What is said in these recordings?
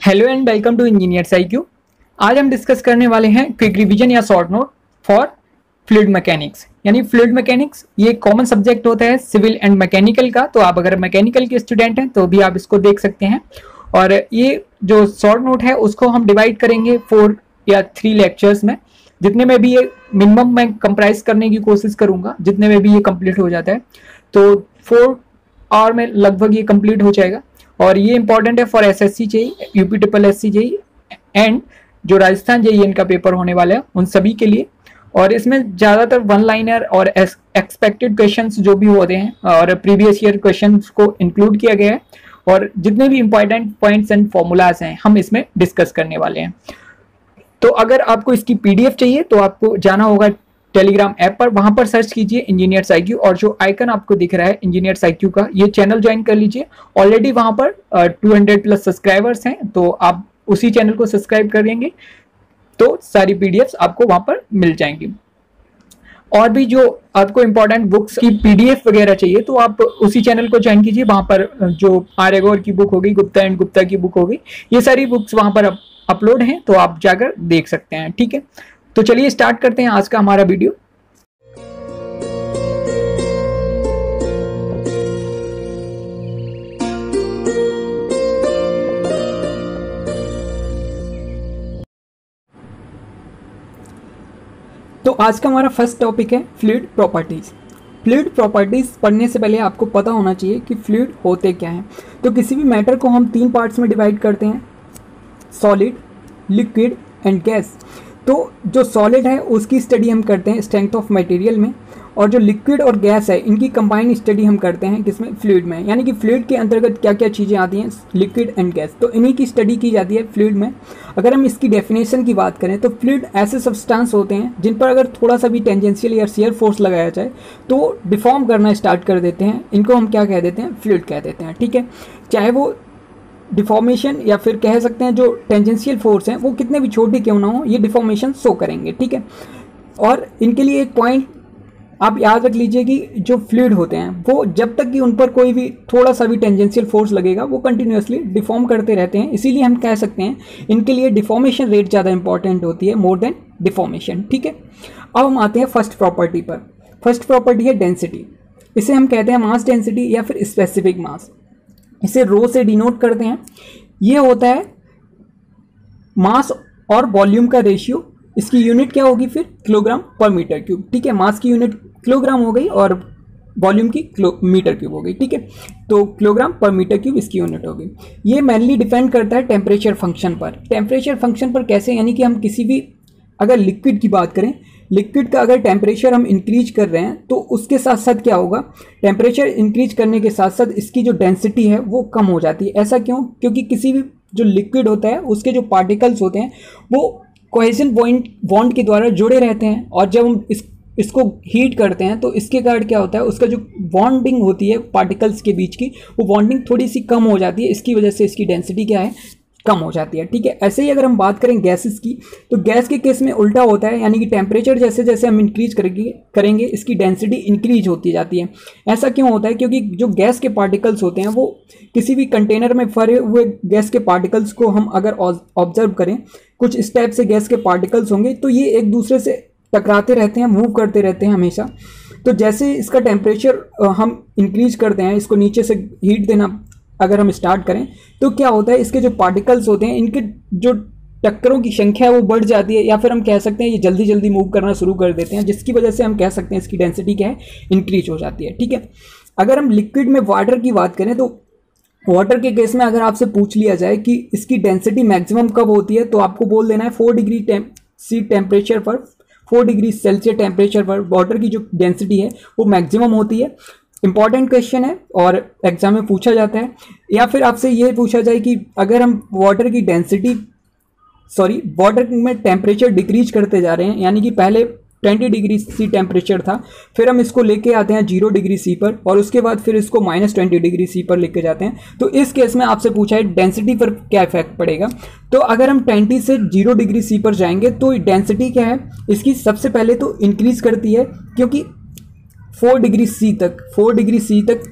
Hello and welcome to engineers IQ। आज हम discuss करने वाले हैं क्विक रिवीजन या short note for fluid mechanics. यानी फ्लूइड मैकेनिक्स ये एक कॉमन सब्जेक्ट होता है सिविल एंड मैकेनिकल का, तो आप अगर मैकेनिकल के स्टूडेंट हैं तो भी आप इसको देख सकते हैं। और ये जो शॉर्ट नोट है उसको हम डिवाइड करेंगे 4 या 3 लेक्चर्स में, जितने में भी ये मिनिमम मैं कंप्राइज करने की कोशिश करूंगा, जितने में भी ये कंप्लीट हो जाता है। तो 4 आवर में लगभग ये कंप्लीट हो जाएगा। और ये इंपॉर्टेंट है for SSC JE, UP SSC JE and जो राजस्थान जेई इनका पेपर होने वाला है उन सभी के लिए। और इसमें ज़्यादातर वन लाइनर और एक्सपेक्टेड क्वेश्चंस जो भी होते हैं और प्रीवियस ईयर क्वेश्चंस को इंक्लूड किया गया है, और जितने भी इंपॉर्टेंट पॉइंट्स एंड फॉर्मूलाज हैं हम इसमें डिस्कस करने वाले हैं। तो अगर आपको इसकी PDF चाहिए तो आपको जाना होगा टेलीग्राम ऐप पर, वहां पर सर्च कीजिए इंजीनियर्स IQ, और जो आइकन आपको दिख रहा है इंजीनियर्स IQ का, ये चैनल ज्वाइन कर लीजिए। ऑलरेडी वहां पर 200+ सब्सक्राइबर्स हैं, तो आप उसी चैनल को सब्सक्राइब करेंगे तो सारी PDFs आपको वहां पर मिल जाएंगी। और भी जो आपको इंपॉर्टेंट बुक्स की PDF वगैरह चाहिए तो आप उसी चैनल को ज्वाइन कीजिए। वहां पर जो आर्यगौर की बुक होगी, गुप्ता एंड गुप्ता की बुक होगी, ये सारी बुक्स वहां पर अपलोड हैं, तो आप जाकर देख सकते हैं। ठीक है, तो चलिए स्टार्ट करते हैं आज का हमारा वीडियो। तो आज का हमारा फर्स्ट टॉपिक है फ्लूइड प्रॉपर्टीज। फ्लूइड प्रॉपर्टीज पढ़ने से पहले आपको पता होना चाहिए कि फ्लूइड होते क्या हैं। तो किसी भी मैटर को हम 3 पार्ट्स में डिवाइड करते हैं, सॉलिड, लिक्विड एंड गैस। तो जो सॉलिड है उसकी स्टडी हम करते हैं स्ट्रेंथ ऑफ मटेरियल में, और जो लिक्विड और गैस है इनकी कंबाइंड स्टडी हम करते हैं किसमें, फ्लूइड में। यानी कि फ्लूइड के अंतर्गत क्या क्या चीज़ें आती हैं, लिक्विड एंड गैस, तो इन्हीं की स्टडी की जाती है फ्लूइड में। अगर हम इसकी डेफिनेशन की बात करें तो फ्लूइड ऐसे सब्सटेंस होते हैं जिन पर अगर थोड़ा सा भी टेंजेंशियल या शियर फोर्स लगाया जाए तो डिफॉर्म करना स्टार्ट कर देते हैं। इनको हम क्या कह देते हैं, फ्लूइड कह देते हैं। ठीक है, चाहे वो डिफॉर्मेशन या फिर कह सकते हैं जो टेंजेंशियल फोर्स हैं वो कितने भी छोटे क्यों ना हो, ये डिफॉर्मेशन शो करेंगे। ठीक है, और इनके लिए एक पॉइंट आप याद रख लीजिए कि जो फ्लूइड होते हैं वो जब तक कि उन पर कोई भी थोड़ा सा भी टेंजेंशियल फोर्स लगेगा वो कंटिन्यूसली डिफॉर्म करते रहते हैं। इसीलिए हम कह सकते हैं इनके लिए डिफॉर्मेशन रेट ज़्यादा इंपॉर्टेंट होती है मोर देन डिफॉर्मेशन। ठीक है, अब हम आते हैं फर्स्ट प्रॉपर्टी पर। फर्स्ट प्रॉपर्टी है डेंसिटी। इसे हम कहते हैं मास डेंसिटी या फिर स्पेसिफिक मास। इसे रो से डिनोट करते हैं। ये होता है मास और वॉल्यूम का रेशियो। इसकी यूनिट क्या होगी फिर, किलोग्राम पर मीटर क्यूब। ठीक है, मास की यूनिट किलोग्राम हो गई और वॉल्यूम की मीटर क्यूब हो गई। ठीक है, तो किलोग्राम पर मीटर क्यूब इसकी यूनिट हो गई। ये मेनली डिपेंड करता है टेम्परेचर फंक्शन पर। टेम्परेचर फंक्शन पर कैसे, यानी कि हम किसी भी अगर लिक्विड की बात करें, लिक्विड का अगर टेम्परेचर हम इंक्रीज कर रहे हैं तो उसके साथ साथ क्या होगा, टेम्परेचर इंक्रीज करने के साथ साथ इसकी जो डेंसिटी है वो कम हो जाती है। ऐसा क्यों, क्योंकि किसी भी जो लिक्विड होता है उसके जो पार्टिकल्स होते हैं वो कोहेजन बॉन्ड के द्वारा जुड़े रहते हैं, और जब हम इसको हीट करते हैं तो इसके कारण क्या होता है, उसका जो बॉन्डिंग होती है पार्टिकल्स के बीच की वो बॉन्डिंग थोड़ी सी कम हो जाती है। इसकी वजह से इसकी डेंसिटी क्या है, कम हो जाती है। ठीक है, ऐसे ही अगर हम बात करें गैसेस की तो गैस के केस में उल्टा होता है, यानी कि टेम्परेचर जैसे जैसे हम इंक्रीज करेंगे इसकी डेंसिटी इंक्रीज होती जाती है। ऐसा क्यों होता है, क्योंकि जो गैस के पार्टिकल्स होते हैं वो किसी भी कंटेनर में भरे हुए गैस के पार्टिकल्स को हम अगर ऑब्जर्व करें, कुछ इस टाइप से गैस के पार्टिकल्स होंगे तो ये एक दूसरे से टकराते रहते हैं, मूव करते रहते हैं हमेशा। तो जैसे इसका टेम्परेचर हम इंक्रीज करते हैं, इसको नीचे से हीट देना अगर हम स्टार्ट करें तो क्या होता है, इसके जो पार्टिकल्स होते हैं इनके जो टक्करों की संख्या है वो बढ़ जाती है, या फिर हम कह सकते हैं ये जल्दी जल्दी मूव करना शुरू कर देते हैं, जिसकी वजह से हम कह सकते हैं इसकी डेंसिटी क्या है, इंक्रीज हो जाती है। ठीक है, अगर हम लिक्विड में वाटर की बात करें तो वाटर के केस में अगर आपसे पूछ लिया जाए कि इसकी डेंसिटी मैक्सिमम कब होती है तो आपको बोल देना है 4 डिग्री C टेम्परेचर पर, 4 डिग्री सेल्सियस टेम्परेचर पर वाटर की जो डेंसिटी है वो मैक्सिमम होती है। इंपॉर्टेंट क्वेश्चन है और एग्जाम में पूछा जाता है। या फिर आपसे ये पूछा जाए कि अगर हम वाटर में टेम्परेचर डिक्रीज करते जा रहे हैं, यानी कि पहले 20 डिग्री C टेम्परेचर था, फिर हम इसको लेके आते हैं 0 डिग्री C पर, और उसके बाद फिर इसको -20 डिग्री C पर लेके जाते हैं, तो इस केस में आपसे पूछा है डेंसिटी पर क्या इफेक्ट पड़ेगा। तो अगर हम 20 से 0 डिग्री C पर जाएंगे तो डेंसिटी क्या है इसकी, सबसे पहले तो इंक्रीज करती है, क्योंकि 4 डिग्री C तक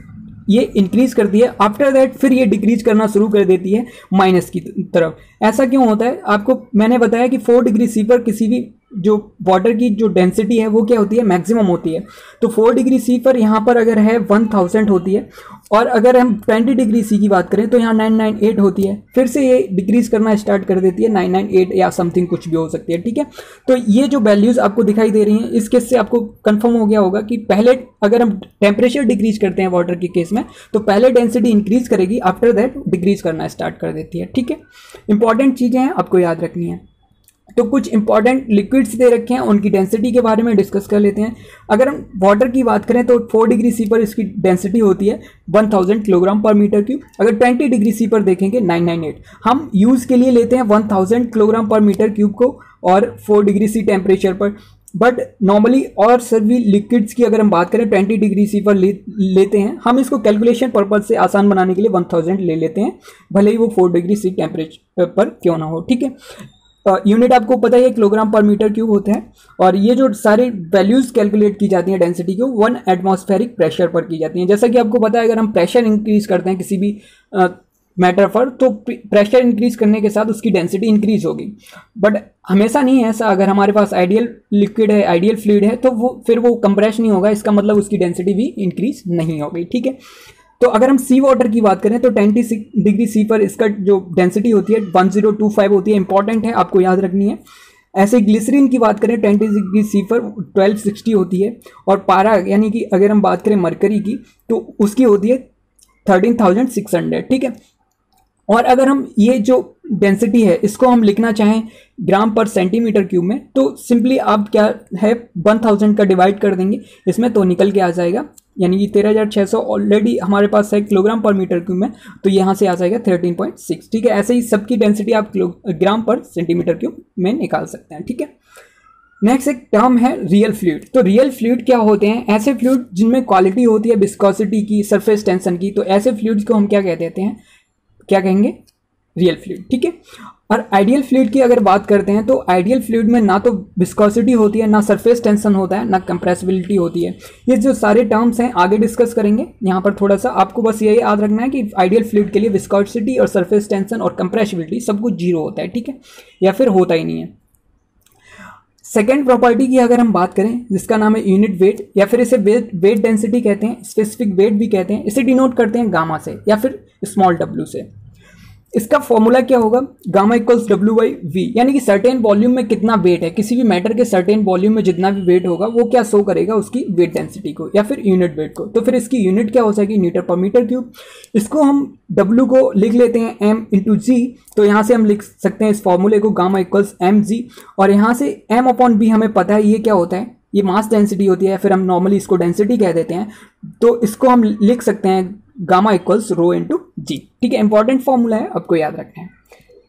ये इंक्रीज करती है, आफ्टर दैट फिर ये डिक्रीज करना शुरू कर देती है माइनस की तरफ। ऐसा क्यों होता है? आपको मैंने बताया कि 4 डिग्री सी पर किसी भी जो वाटर की जो डेंसिटी है वो क्या होती है, मैक्सिमम होती है। तो 4 डिग्री सी पर यहाँ पर अगर है 1000 होती है, और अगर हम 20 डिग्री सी की बात करें तो यहाँ 998 होती है। फिर से ये डिक्रीज करना स्टार्ट कर देती है, 998 या समथिंग कुछ भी हो सकती है, ठीक है। तो ये जो वैल्यूज आपको दिखाई दे रही हैं, इस केस से आपको कंफर्म हो गया होगा कि पहले अगर हम टेम्परेचर डिक्रीज करते हैं वाटर के केस में, तो पहले डेंसिटी इंक्रीज करेगी, आफ्टर दैट डिक्रीज करना स्टार्ट कर देती है, ठीक है। इंपॉर्टेंट चीजें हैं, आपको याद रखनी है। तो कुछ इंपॉर्टेंट लिक्विड्स दे रखे हैं, उनकी डेंसिटी के बारे में डिस्कस कर लेते हैं। अगर हम वाटर की बात करें तो 4 डिग्री सी पर इसकी डेंसिटी होती है 1000 किलोग्राम पर मीटर क्यूब। अगर 20 डिग्री सी पर देखेंगे 998। हम यूज़ के लिए लेते हैं 1000 किलोग्राम पर मीटर क्यूब को और 4 डिग्री सी टेम्परेचर पर, बट नॉर्मली और सभी लिक्विड्स की अगर हम बात करें 20 डिग्री सी पर लेते हैं। हम इसको कैलकुलेशन पर्पज से आसान बनाने के लिए 1000 ले लेते हैं, भले ही वो 4 डिग्री सी टेम्परेचर पर क्यों ना हो, ठीक है। यूनिट आपको पता ही है किलोग्राम पर मीटर क्यूब होते हैं, और ये जो सारी वैल्यूज कैलकुलेट की जाती हैं डेंसिटी को 1 एटमॉस्फेरिक प्रेशर पर की जाती हैं। जैसा कि आपको पता है, अगर हम प्रेशर इंक्रीज करते हैं किसी भी मैटर पर, तो प्रेशर इंक्रीज करने के साथ उसकी डेंसिटी इंक्रीज होगी, बट हमेशा नहीं है ऐसा। अगर हमारे पास आइडियल लिक्विड है, आइडियल फ्लूइड है, तो वो कंप्रेस नहीं होगा, इसका मतलब उसकी डेंसिटी भी इंक्रीज नहीं होगी, ठीक है। तो अगर हम सी वाटर की बात करें तो 20 डिग्री सी पर इसका जो डेंसिटी होती है 1025 होती है, इंपॉर्टेंट है, आपको याद रखनी है। ऐसे ग्लिसरीन की बात करें 20 डिग्री सी पर 1260 होती है, और पारा यानी कि अगर हम बात करें मरकरी की तो उसकी होती है 13600, ठीक है। और अगर हम ये जो डेंसिटी है इसको हम लिखना चाहें ग्राम पर सेंटीमीटर क्यूब में, तो सिंपली आप क्या है 1000 का डिवाइड कर देंगे इसमें, तो निकल के आ जाएगा, यानी कि 13600 ऑलरेडी हमारे पास है किलोग्राम पर मीटर क्यूब में, तो यहाँ से आ जाएगा 13.6, ठीक है। ऐसे ही सबकी डेंसिटी आप ग्राम पर सेंटीमीटर क्यूब में निकाल सकते हैं, ठीक है। नेक्स्ट एक टर्म है रियल फ्लूइड। तो रियल फ्लूइड क्या होते हैं? ऐसे फ्लूइड जिनमें क्वालिटी होती है विस्कोसिटी की, सरफेस टेंशन की, तो ऐसे फ्लूइड्स को हम क्या कह देते हैं, क्या कहेंगे, रियल फ्लूइड, ठीक है। और आइडियल फ्लूइड की अगर बात करते हैं तो आइडियल फ्लूइड में ना तो विस्कोसिटी होती है, ना सरफेस टेंशन होता है, ना कंप्रेसिबिलिटी होती है। ये जो सारे टर्म्स हैं आगे डिस्कस करेंगे। यहाँ पर थोड़ा सा आपको बस यही याद रखना है कि आइडियल फ्लूइड के लिए विस्कोसिटी और सरफेस टेंशन और कंप्रेसिबिलिटी सब कुछ 0 होता है, ठीक है, या फिर होता ही नहीं है। सेकेंड प्रॉपर्टी की अगर हम बात करें, जिसका नाम है यूनिट वेट, या फिर इसे वेट डेंसिटी कहते हैं, स्पेसिफिक वेट भी कहते हैं। इसे डिनोट करते हैं गामा से या फिर स्मॉल w से। इसका फॉर्मूला क्या होगा, गामा इक्वल्स W/V, यानी कि सर्टेन वॉल्यूम में कितना वेट है, किसी भी मैटर के सर्टेन वॉल्यूम में जितना भी वेट होगा वो क्या शो करेगा, उसकी वेट डेंसिटी को या फिर यूनिट वेट को। तो फिर इसकी यूनिट क्या हो जाएगी, मीटर पर मीटर क्यूब। इसको हम W को लिख लेते हैं m/g, तो यहाँ से हम लिख सकते हैं इस फॉर्मूले को गामा इक्वल्स mg, और यहाँ से m/v हमें पता है ये क्या होता है, ये मास डेंसिटी होती है, फिर हम नॉर्मली इसको डेंसिटी कह देते हैं, तो इसको हम लिख सकते हैं gamma equals rho into G, ठीक है। इंपॉर्टेंट फॉर्मूला है, आपको याद रखना है।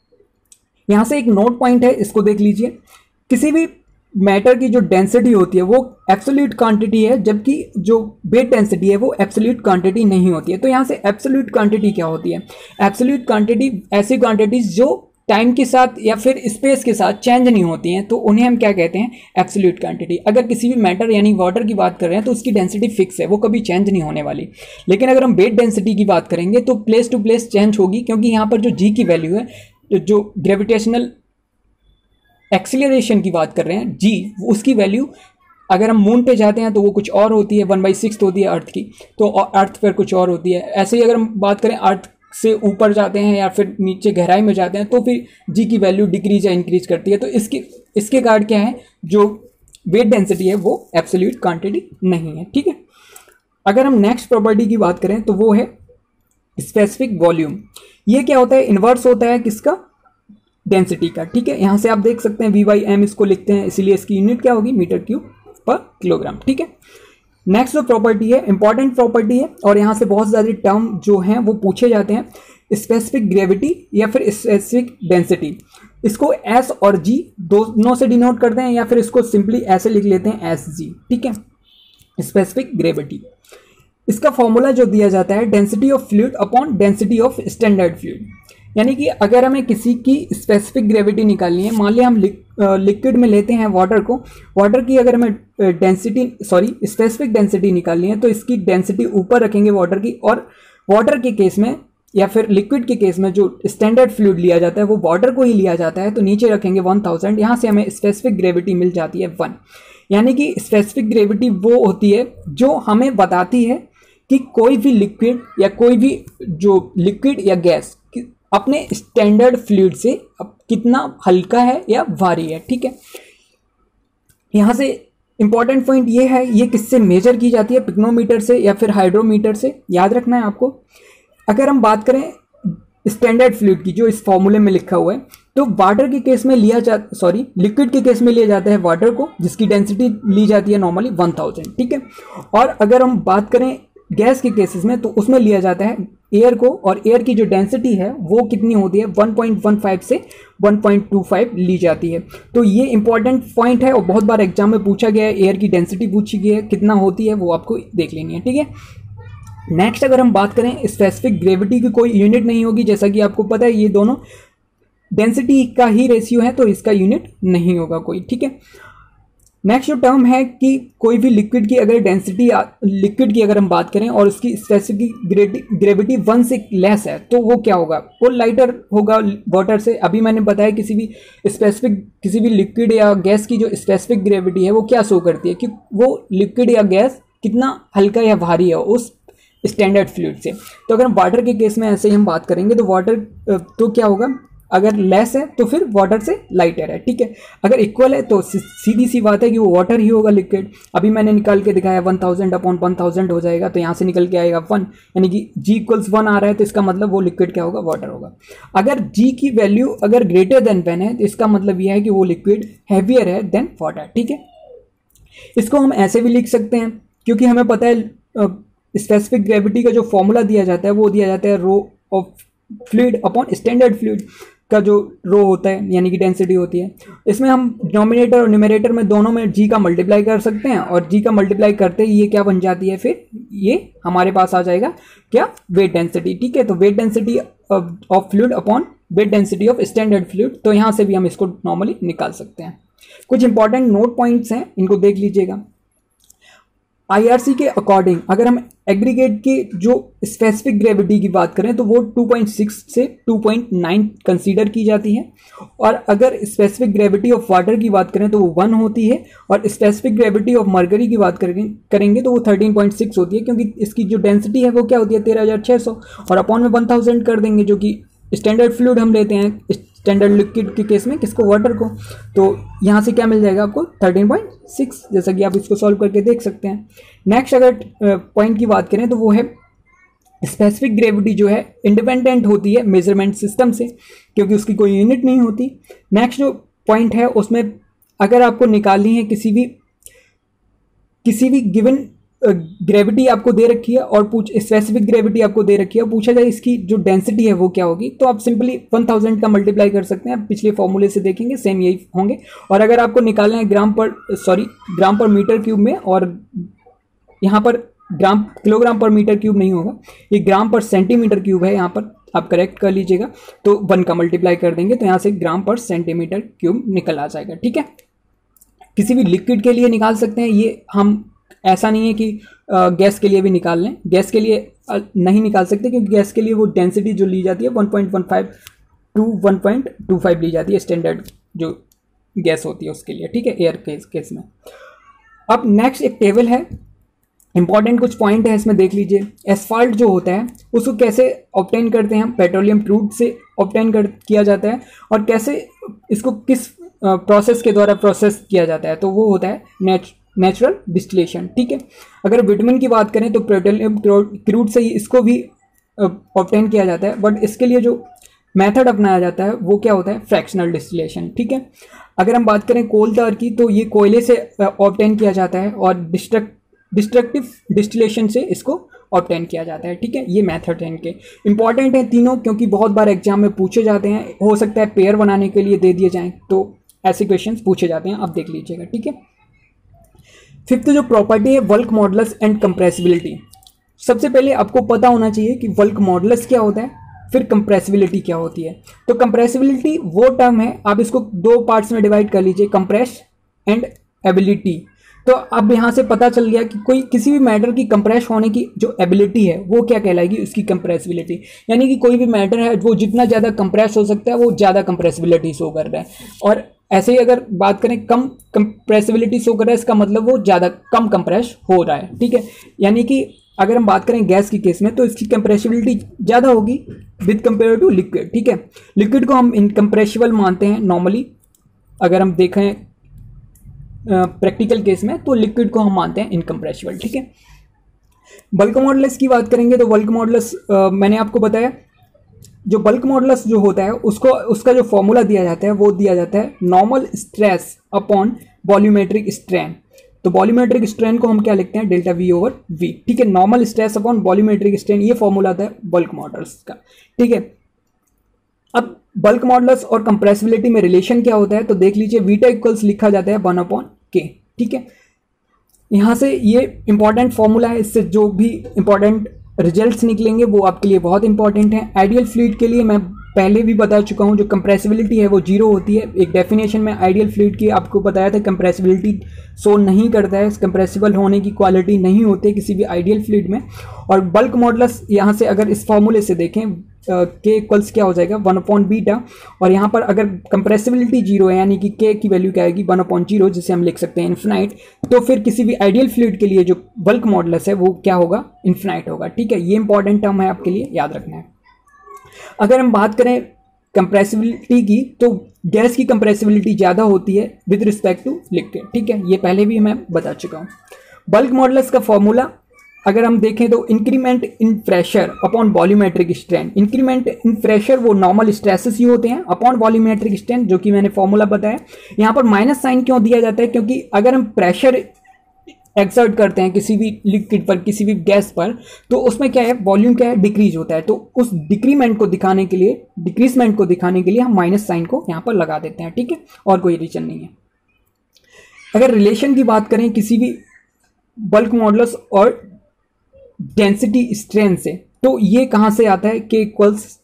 यहां से एक नोट पॉइंट है, इसको देख लीजिए। किसी भी मैटर की जो डेंसिटी होती है वो एब्सोल्यूट क्वांटिटी है, जबकि जो वेट डेंसिटी है वो एब्सोल्यूट क्वांटिटी नहीं होती है। तो यहां से एब्सोल्यूट क्वांटिटी क्या होती है, एब्सोल्यूट क्वांटिटी ऐसी क्वांटिटीज जो टाइम के साथ या फिर स्पेस के साथ चेंज नहीं होती हैं, तो उन्हें हम क्या कहते हैं, एब्सोल्यूट क्वांटिटी। अगर किसी भी मैटर यानी वाटर की बात कर रहे हैं तो उसकी डेंसिटी फिक्स है, वो कभी चेंज नहीं होने वाली। लेकिन अगर हम वेट डेंसिटी की बात करेंगे तो प्लेस टू प्लेस चेंज होगी, क्योंकि यहाँ पर जो जी की वैल्यू है, जो ग्रेविटेशनल एक्सीलरेशन की बात कर रहे हैं जी, उसकी वैल्यू अगर हम मून पे जाते हैं तो वो कुछ और होती है, 1/6 होती है अर्थ की, तो अर्थ पर कुछ और होती है। ऐसे ही अगर हम बात करें अर्थ से ऊपर जाते हैं या फिर नीचे गहराई में जाते हैं तो फिर जी की वैल्यू डिक्रीज या इंक्रीज करती है। तो इसके कारण क्या है, जो वेट डेंसिटी है वो एब्सोल्यूट क्वांटिटी नहीं है, ठीक है। अगर हम नेक्स्ट प्रॉपर्टी की बात करें तो वो है स्पेसिफिक वॉल्यूम। ये क्या होता है, इन्वर्स होता है किसका, डेंसिटी का, ठीक है। यहाँ से आप देख सकते हैं V/m इसको लिखते हैं, इसीलिए इसकी यूनिट क्या होगी, मीटर क्यूब पर किलोग्राम, ठीक है। नेक्स्ट जो प्रॉपर्टी है इंपॉर्टेंट प्रॉपर्टी है, और यहाँ से बहुत सारे टर्म जो हैं वो पूछे जाते हैं। स्पेसिफिक ग्रेविटी या फिर स्पेसिफिक डेंसिटी, इसको S और G दोनों से डिनोट करते हैं, या फिर इसको सिंपली ऐसे लिख लेते हैं SG, ठीक है। स्पेसिफिक ग्रेविटी, इसका फॉर्मूला जो दिया जाता है density of fluid upon density of standard fluid. यानी कि अगर हमें किसी की स्पेसिफिक ग्रेविटी निकालनी है, मान लिया हम लिक्विड में लेते हैं वाटर को, वाटर की अगर हमें स्पेसिफिक डेंसिटी निकालनी है तो इसकी डेंसिटी ऊपर रखेंगे वाटर की, और वाटर के केस में या फिर लिक्विड के केस में जो स्टैंडर्ड फ्लूइड लिया जाता है वो वाटर को ही लिया जाता है, तो नीचे रखेंगे 1000, यहाँ से हमें स्पेसिफिक ग्रेविटी मिल जाती है 1। यानी कि स्पेसिफिक ग्रेविटी वो होती है जो हमें बताती है कि कोई भी लिक्विड या कोई भी जो लिक्विड या गैस अपने स्टैंडर्ड फ्लूइड से कितना हल्का है या भारी है। ठीक है, यहाँ से इंपॉर्टेंट पॉइंट ये है, ये किससे मेजर की जाती है, पिग्नोमीटर से या फिर हाइड्रोमीटर से, याद रखना है आपको। अगर हम बात करें स्टैंडर्ड फ्लूइड की जो इस फॉर्मूले में लिखा हुआ है, तो वाटर के केस में लिक्विड के केस में लिया जाता है वाटर को, जिसकी डेंसिटी ली जाती है नॉर्मली 1000। ठीक है, और अगर हम बात करें गैस के केसेस में तो उसमें लिया जाता है एयर को, और एयर की जो डेंसिटी है वो कितनी होती है 1.15 से 1.25 ली जाती है। तो ये इंपॉर्टेंट पॉइंट है और बहुत बार एग्जाम में पूछा गया है, एयर की डेंसिटी पूछी गई है, कितना होती है वो आपको देख लेनी है। ठीक है, नेक्स्ट अगर हम बात करें स्पेसिफिक ग्रेविटी की कोई यूनिट नहीं होगी, जैसा कि आपको पता है ये दोनों डेंसिटी का ही रेशियो है तो इसका यूनिट नहीं होगा कोई। ठीक है, नेक्स्ट जो टर्म है कि कोई भी लिक्विड की अगर डेंसिटी लिक्विड की अगर हम बात करें और उसकी स्पेसिफिक ग्रेविटी 1 से लेस है तो वो क्या होगा, वो लाइटर होगा वाटर से। अभी मैंने बताया किसी भी लिक्विड या गैस की जो स्पेसिफिक ग्रेविटी है वो क्या शो करती है कि वो लिक्विड या गैस कितना हल्का या भारी है उस स्टैंडर्ड फ्लूइड से। तो अगर हम वाटर के केस में ऐसे ही हम बात करेंगे तो वाटर तो क्या होगा, अगर लेस है तो फिर वाटर से लाइटर है। ठीक है, अगर इक्वल है तो सीधी सी बात है कि वो वाटर ही होगा लिक्विड। अभी मैंने निकाल के दिखाया 1000/1000 हो जाएगा, तो यहाँ से निकल के आएगा 1, यानी कि G = 1 आ रहा है तो इसका मतलब वो लिक्विड क्या होगा, वाटर होगा। अगर G की वैल्यू अगर ग्रेटर देन 1 है तो इसका मतलब यह है कि वो लिक्विड हैवियर है देन वाटर। ठीक है, इसको हम ऐसे भी लिख सकते हैं क्योंकि हमें पता है स्पेसिफिक ग्रेविटी का जो फॉर्मूला दिया जाता है वो दिया जाता है rho of fluid upon standard fluid का जो रो होता है, यानी कि डेंसिटी होती है। इसमें हम डिनोमिनेटर और न्यूमरेटर में दोनों में G का मल्टीप्लाई कर सकते हैं, और G का मल्टीप्लाई करते ही ये क्या बन जाती है, फिर ये हमारे पास आ जाएगा क्या, वेट डेंसिटी। ठीक है, तो weight density of fluid upon weight density of standard fluid, तो यहाँ से भी हम इसको नॉर्मली निकाल सकते हैं। कुछ इंपॉर्टेंट नोट पॉइंट्स हैं, इनको देख लीजिएगा। IRC के अकॉर्डिंग अगर हम एग्रीगेट की जो स्पेसिफिक ग्रेविटी की बात करें तो वो 2.6 से 2.9 कंसीडर की जाती है, और अगर स्पेसिफिक ग्रेविटी ऑफ वाटर की बात करें तो वो 1 होती है, और स्पेसिफिक ग्रेविटी ऑफ मरकरी की बात करेंगे तो वो 13.6 होती है, क्योंकि इसकी जो डेंसिटी है वो क्या होती है 13600, और अपॉन में 1000 कर देंगे, जो कि स्टैंडर्ड फ्लूइड हम लेते हैं स्टैंडर्ड लिक्विड के केस में, किसको, वाटर को। तो यहाँ से क्या मिल जाएगा आपको 13.6, जैसा कि आप इसको सॉल्व करके देख सकते हैं। नेक्स्ट अगर पॉइंट की बात करें तो वो है स्पेसिफिक ग्रेविटी जो है इंडिपेंडेंट होती है मेजरमेंट सिस्टम से, क्योंकि उसकी कोई यूनिट नहीं होती। नेक्स्ट जो पॉइंट है उसमें अगर आपको निकालनी है किसी भी गिवन ग्रेविटी आपको दे रखी है और स्पेसिफिक ग्रेविटी आपको दे रखी है और पूछा जाए इसकी जो डेंसिटी है वो क्या होगी, तो आप सिंपली 1000 का मल्टीप्लाई कर सकते हैं। पिछले फॉर्मूले से देखेंगे सेम यही होंगे। और अगर आपको निकालना है ग्राम पर मीटर क्यूब में, और यहाँ पर किलोग्राम पर मीटर क्यूब नहीं होगा, ये ग्राम पर सेंटीमीटर क्यूब है, यहाँ पर आप करेक्ट कर लीजिएगा। तो 1 का मल्टीप्लाई कर देंगे तो यहाँ से ग्राम पर सेंटीमीटर क्यूब निकल आ जाएगा। ठीक है, किसी भी लिक्विड के लिए निकाल सकते हैं, ये हम ऐसा नहीं है कि गैस के लिए भी निकाल लें। गैस के लिए नहीं निकाल सकते क्योंकि गैस के लिए वो डेंसिटी जो ली जाती है 1.15 to 1.25 ली जाती है, स्टैंडर्ड जो गैस होती है उसके लिए। ठीक है, एयर केस में। अब नेक्स्ट एक टेबल है, इंपॉर्टेंट कुछ पॉइंट है इसमें, देख लीजिए। एस्फाल्ट जो होता है उसको कैसे ऑब्टेन करते हैं, पेट्रोलियम क्रूड से ऑब्टेन किया जाता है, और कैसे इसको किस प्रोसेस के द्वारा प्रोसेस किया जाता है, तो वो होता है नेचुरल डिस्टिलेशन। ठीक है, अगर विटामिन की बात करें तो पेट्रोलियम क्रूड से ही इसको भी ऑब्टेन किया जाता है, बट इसके लिए जो मेथड अपनाया जाता है वो क्या होता है, फ्रैक्शनल डिस्टिलेशन। ठीक है, अगर हम बात करें कोल तार की तो ये कोयले से ऑब्टेन किया जाता है, और डिस्ट्रक्टिव डिस्टिलेशन से इसको ऑब्टेन किया जाता है। ठीक है, ये मेथड है इनके, इंपॉर्टेंट हैं तीनों, क्योंकि बहुत बार एग्जाम में पूछे जाते हैं। हो सकता है पेयर बनाने के लिए दे दिए जाएं, तो ऐसे क्वेश्चंस पूछे जाते हैं, आप देख लीजिएगा। ठीक है, फिफ्थ जो प्रॉपर्टी है बल्क मॉडुलस एंड कंप्रेसिबिलिटी। सबसे पहले आपको पता होना चाहिए कि बल्क मॉडुलस क्या होता है फिर कंप्रेसिबिलिटी क्या होती है। तो कंप्रेसिबिलिटी वो टर्म है, आप इसको दो पार्ट्स में डिवाइड कर लीजिए, कंप्रेस एंड एबिलिटी। तो अब यहाँ से पता चल गया कि कोई किसी भी मैटर की कंप्रेस होने की जो एबिलिटी है वो क्या कहलाएगी, उसकी कंप्रेसिबिलिटी। यानी कि कोई भी मैटर है वो जितना ज़्यादा कंप्रेस हो सकता है वो ज़्यादा कंप्रेसिबिलिटी शो कर रहा है, और ऐसे ही अगर बात करें कम कंप्रेसिबिलिटी शो कर रहा है, इसका मतलब वो ज़्यादा कम कंप्रेस हो रहा है, ठीक है। यानी कि अगर हम बात करें गैस की केस में तो इसकी कंप्रेसिबिलिटी ज़्यादा होगी विद कंपेयर टू लिक्विड, ठीक है। लिक्विड को हम इनकम्प्रेसिबल मानते हैं नॉर्मली, अगर हम देखें प्रैक्टिकल केस में तो लिक्विड को हम मानते हैं इनकम्प्रेसिबल, ठीक है। बल्क मॉडुलस की बात करेंगे तो बल्क मॉडुलस मैंने आपको बताया, जो बल्क मॉडुलस जो होता है उसका जो फॉर्मूला दिया जाता है वो दिया जाता है normal stress upon volumetric strain. तो वॉल्यूमेट्रिक स्ट्रेन को हम क्या लिखते हैं, डेल्टा वी ओवर वी, ठीक है। Normal stress upon volumetric strain, ये फॉर्मूला आता है बल्क मॉडुलस का, ठीक है। अब बल्क मॉडुलस और कंप्रेसिबिलिटी में रिलेशन क्या होता है, तो देख लीजिए बीटा इक्वल्स लिखा जाता है 1/k, ठीक है। यहाँ से ये इंपॉर्टेंट फॉर्मूला है, इससे जो भी इंपॉर्टेंट रिजल्ट्स निकलेंगे वो आपके लिए बहुत इंपॉर्टेंट है। आइडियल फ्लूइड के लिए मैं पहले भी बता चुका हूँ, जो कंप्रेसिबिलिटी है वो 0 होती है। एक डेफिनेशन में आइडियल फ्लूइड की आपको बताया था, कंप्रेसिबिलिटी शो नहीं करता है, कंप्रेसिबल होने की क्वालिटी नहीं होती है किसी भी आइडियल फ्लूइड में। और बल्क मॉडुलस यहाँ से अगर इस फॉर्मूले से देखें के इक्वल्स क्या हो जाएगा 1/बीटा, और यहाँ पर अगर कंप्रेसिबिलिटी 0 है यानी कि के की वैल्यू क्या आएगी 1/0, जिसे हम लिख सकते हैं इन्फिनाइट। तो फिर किसी भी आइडियल फ्लूइड के लिए जो बल्क मॉडुलस है वो क्या होगा, इन्फिनाइट होगा, ठीक है। ये इंपॉर्टेंट टर्म है, आपके लिए याद रखना है। अगर हम बात करें कंप्रेसिबिलिटी की तो गैस की कंप्रेसिबिलिटी ज़्यादा होती है विद रिस्पेक्ट टू लिक्विड, ठीक है। ये पहले भी मैं बता चुका हूँ। बल्क मॉडुलस का फॉर्मूला अगर हम देखें तो increment in pressure upon volumetric strain. Increment in pressure वो नॉर्मल स्ट्रेसेस ही होते हैं अपॉन वॉल्यूमेट्रिक स्ट्रेन, जो कि मैंने फॉर्मूला बताया। यहाँ पर माइनस साइन क्यों दिया जाता है, क्योंकि अगर हम प्रेशर एक्सर्ट करते हैं किसी भी लिक्विड पर, किसी भी गैस पर, तो उसमें क्या है, वॉल्यूम क्या है, डिक्रीज होता है। तो उस डिक्रीमेंट को दिखाने के लिए, डिक्रीजमेंट को दिखाने के लिए हम माइनस साइन को यहाँ पर लगा देते हैं, ठीक है, और कोई रीजन नहीं है। अगर रिलेशन की बात करें किसी भी बल्क मॉडुलस और डेंसिटी स्ट्रेन से, तो ये कहाँ से आता है, K equals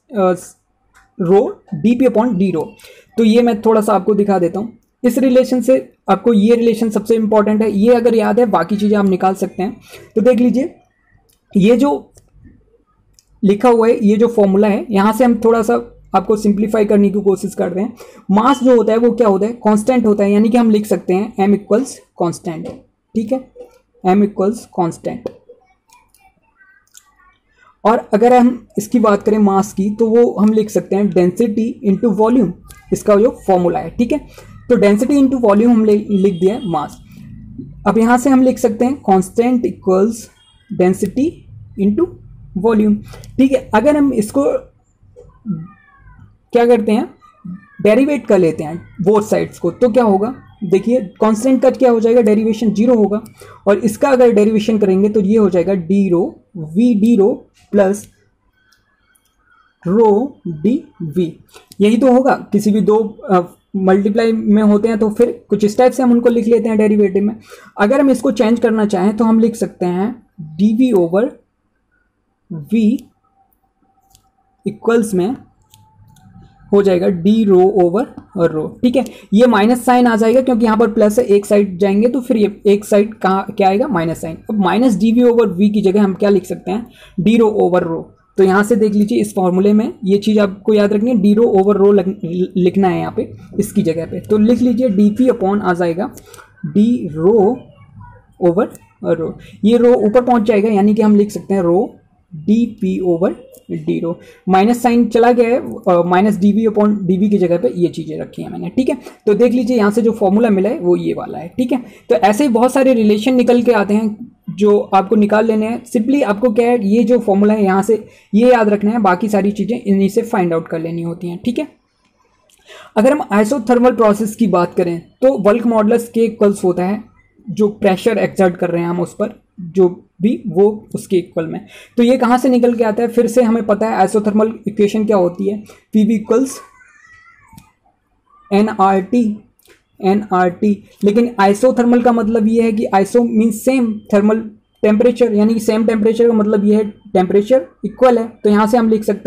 rho dp upon D rho. तो ये मैं थोड़ा सा आपको दिखा देता हूँ। इस रिलेशन से आपको ये रिलेशन सबसे इंपॉर्टेंट है, ये अगर याद है बाकी चीज़ें आप निकाल सकते हैं। तो देख लीजिए ये जो लिखा हुआ है, ये जो फॉर्मूला है, यहाँ से हम थोड़ा सा आपको सिंप्लीफाई करने की कोशिश कर रहे हैं। मास जो होता है वो क्या होता है, कांस्टेंट होता है, यानी कि हम लिख सकते हैं m इक्वल्स कांस्टेंट, ठीक है, m इक्वल्स कांस्टेंट। और अगर हम इसकी बात करें मास की, तो वो हम लिख सकते हैं डेंसिटी इंटू वॉल्यूम, इसका जो फॉर्मूला है, ठीक है। तो डेंसिटी इंटू वॉल्यूम हम लिख दिया है मास। अब यहाँ से हम लिख सकते हैं constant equals density into volume, ठीक है। अगर हम इसको क्या करते हैं, डेरिवेट कर लेते हैं बोथ साइड्स को, तो क्या होगा, देखिए कांस्टेंट का क्या हो जाएगा, डेरिवेशन 0 होगा, और इसका अगर डेरिवेशन करेंगे तो ये हो जाएगा D rho V D rho plus rho D V. यही तो होगा, किसी भी दो मल्टीप्लाई में होते हैं तो फिर कुछ इस टाइप से हम उनको लिख लेते हैं डेरिवेटिव में। अगर हम इसको चेंज करना चाहें तो हम लिख सकते हैं D V over V equals में हो जाएगा डी रो ओवर रो, ठीक है। ये माइनस साइन आ जाएगा क्योंकि यहाँ पर प्लस है, एक साइड जाएंगे तो फिर ये एक साइड कहाँ क्या आएगा, माइनस साइन। अब minus D V over V की जगह हम क्या लिख सकते हैं, डी रो ओवर रो। तो यहाँ से देख लीजिए इस फॉर्मूले में ये चीज़ आपको याद रखनी है, डी रो ओवर रो लिखना है यहाँ पे इसकी जगह पे। तो लिख लीजिए डी पी अपॉन आ जाएगा डी रो ओवर रो, ये रो ऊपर पहुँच जाएगा, यानी कि हम लिख सकते हैं rho D P over D rho. Minus sign चला गया है, minus D V upon D V की जगह पे ये चीज़ें रखी हैं मैंने, ठीक है। तो देख लीजिए यहाँ से जो फॉर्मूला मिला है वो ये वाला है, ठीक है। तो ऐसे ही बहुत सारे रिलेशन निकल के आते हैं जो आपको निकाल लेने हैं। सिंपली आपको क्या है, ये जो फॉर्मूला है यहाँ से ये याद रखना है, बाकी सारी चीज़ें इन्हीं से फाइंड आउट कर लेनी होती हैं, ठीक है। अगर हम आइसोथर्मल प्रोसेस की बात करें तो बल्क मॉडुलस के इक्वल्स होता है जो प्रेशर एक्सर्ट कर रहे हैं हम उस पर, जो भी वो उसके इक्वल में। तो ये कहाँ से निकल के आता है, फिर से हमें पता है आइसोथर्मल इक्वेशन क्या होती है, P V equals N R T. लेकिन आइसोथर्मल का मतलब ये है कि iso means same, thermal temperature, यानी कि सेम टेम्परेचर का मतलब ये है टेम्परेचर इक्वल है। तो यहाँ से हम लिख सकते हैं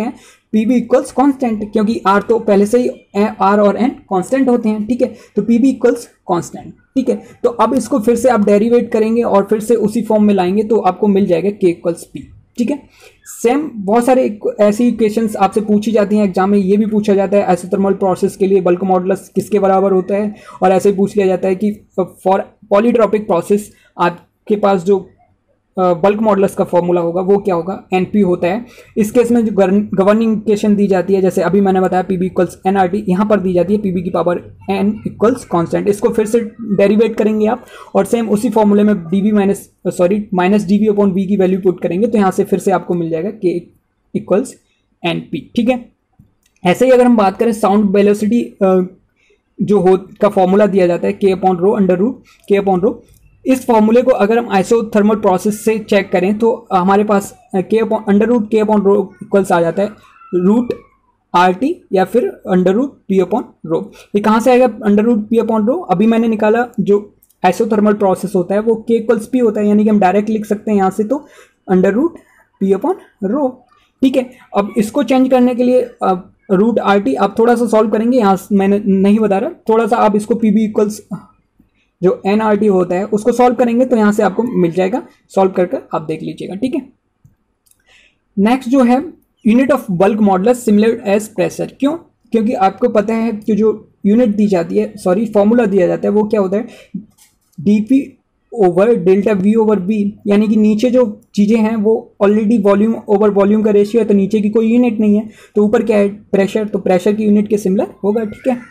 पी बी इक्वल्स कॉन्स्टेंट, क्योंकि आर तो पहले से ही आर और एन कॉन्स्टेंट होते हैं, ठीक है। तो पी बी इक्वल्स कॉन्स्टेंट, ठीक है। तो अब इसको फिर से आप डेरिवेट करेंगे और फिर से उसी फॉर्म में लाएंगे तो आपको मिल जाएगा के इक्वल्स पी, ठीक है। सेम बहुत सारे ऐसी इक्वेशंस आपसे पूछी जाती हैं एग्जाम में, ये भी पूछा जाता है आइसोथर्मल प्रोसेस के लिए बल्क मॉडुलस किसके बराबर होता है, और ऐसे ही पूछ लिया जाता है कि फॉर पॉलीट्रॉपिक प्रोसेस आपके पास जो बल्क मॉडुलस का फॉर्मूला होगा वो क्या होगा, एनपी होता है। इस केस में जो गवर्निंग इक्वेशन दी जाती है, जैसे अभी मैंने बताया पीबी इक्वल्स एनआरटी, यहाँ पर दी जाती है पीबी की पावर एन इक्वल्स कांस्टेंट। इसको फिर से डेरिवेट करेंगे आप और सेम उसी फॉर्मूले में DV minus DV upon V की वैल्यू पुट करेंगे तो यहाँ से फिर से आपको मिल जाएगा के इक्वल्स एनपी, ठीक है। ऐसे ही अगर हम बात करें साउंड वेलोसिटी जो हो का फॉर्मूला दिया जाता है K upon rho under root K upon rho, इस फॉर्मूले को अगर हम आइसोथर्मल प्रोसेस से चेक करें तो हमारे पास K upon under root K upon rho equals आ जाता है रूट आर टी या फिर under root P upon rho. ये कहाँ से आएगा under root P upon rho, अभी मैंने निकाला जो आइसोथर्मल प्रोसेस होता है वो के इक्वल्स पी होता है, यानी कि हम डायरेक्ट लिख सकते हैं यहाँ से तो under root P upon rho, ठीक है। अब इसको चेंज करने के लिए रूट आर टी आप थोड़ा सा सॉल्व करेंगे, यहाँ मैंने नहीं बता रहा, थोड़ा सा आप इसको पी बी इक्वल्स जो एन आर टी होता है उसको सॉल्व करेंगे तो यहाँ से आपको मिल जाएगा, सॉल्व करके आप देख लीजिएगा, ठीक है। नेक्स्ट जो है unit of bulk modulus similar as pressure, क्यों, क्योंकि आपको पता है कि जो यूनिट दी जाती है फॉर्मूला दिया जाता है वो क्या होता है DP over delta V over B, यानी कि नीचे जो चीज़ें हैं वो ऑलरेडी वॉल्यूम ओवर वॉल्यूम का रेशियो है तो नीचे की कोई यूनिट नहीं है, तो ऊपर क्या है प्रेशर, तो प्रेशर की यूनिट के सिमिलर होगा, ठीक है।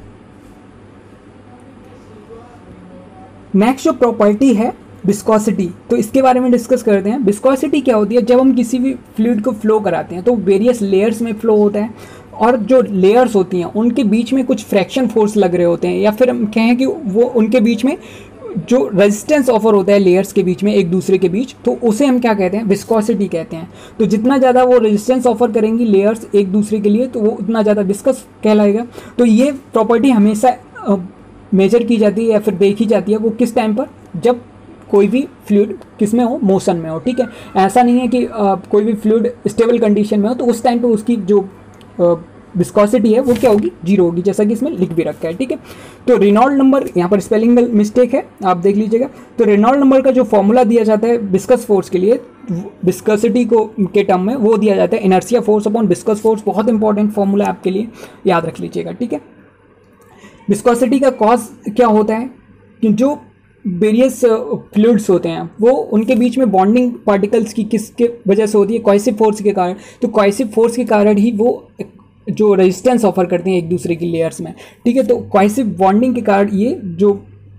नेक्स्ट जो प्रॉपर्टी है विस्कोसिटी, तो इसके बारे में डिस्कस करते हैं। विस्कोसिटी क्या होती है, जब हम किसी भी फ्लूइड को फ्लो कराते हैं तो वेरियस लेयर्स में फ्लो होता है और जो लेयर्स होती हैं उनके बीच में कुछ फ्रैक्शन फोर्स लग रहे होते हैं, या फिर हम कहें कि वो उनके बीच में जो रेजिस्टेंस ऑफर होता है लेयर्स के बीच में एक दूसरे के बीच, तो उसे हम क्या कहते हैं, विस्कोसिटी कहते हैं। तो जितना ज़्यादा वो रेजिस्टेंस ऑफर करेंगी लेयर्स एक दूसरे के लिए तो वो उतना ज़्यादा विस्कस कहलाएगा। तो ये प्रॉपर्टी हमेशा मेजर की जाती है या फिर देखी जाती है वो किस टाइम पर, जब कोई भी फ्लूइड किस में हो, मोशन में हो, ठीक है। ऐसा नहीं है कि कोई भी फ्लूइड स्टेबल कंडीशन में हो तो उस टाइम पे उसकी जो विस्कोसिटी है वो क्या होगी, जीरो होगी, जैसा कि इसमें लिख भी रखा है, ठीक है। तो रेनॉल्ड नंबर, यहाँ पर स्पेलिंग मिस्टेक है आप देख लीजिएगा। तो रेनॉल्ड नंबर का जो फॉर्मूला दिया जाता है विस्कस फोर्स के लिए विस्कोसिटी को के टर्म में वो दिया जाता है inertia force upon viscous force, बहुत इंपॉर्टेंट फॉर्मूला आपके लिए याद रख लीजिएगा, ठीक है। विस्कोसिटी का कॉज क्या होता है कि जो वेरियस फ्लूइड्स होते हैं वो उनके बीच में बॉन्डिंग पार्टिकल्स की किसके वजह से होती है, कोएसिव फोर्स के कारण। तो कोएसिव फोर्स के कारण ही वो जो रेजिस्टेंस ऑफर करते हैं एक दूसरे की लेयर्स में, ठीक है। तो कोएसिव बॉन्डिंग के कारण ये जो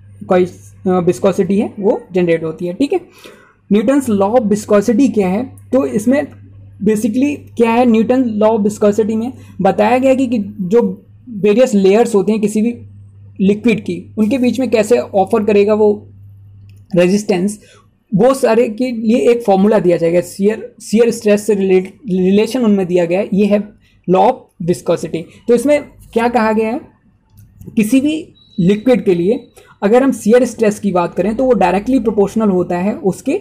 विस्कोसिटी है वो जनरेट होती है, ठीक है। न्यूटन्स लॉ ऑफ विस्कोसिटी क्या है, तो इसमें बेसिकली क्या है, न्यूटन लॉ ऑफ विस्कोसिटी में बताया गया कि जो वेरियस लेयर्स होती हैं किसी भी लिक्विड की उनके बीच में कैसे ऑफर करेगा वो रेजिस्टेंस, वो सारे के लिए एक फॉर्मूला दिया जाएगा, शियर स्ट्रेस से रिलेशन उनमें दिया गया है, ये है लॉ ऑफ विस्कोसिटी। तो इसमें क्या कहा गया है, किसी भी लिक्विड के लिए अगर हम शियर स्ट्रेस की बात करें तो वो डायरेक्टली प्रोपोर्शनल होता है उसके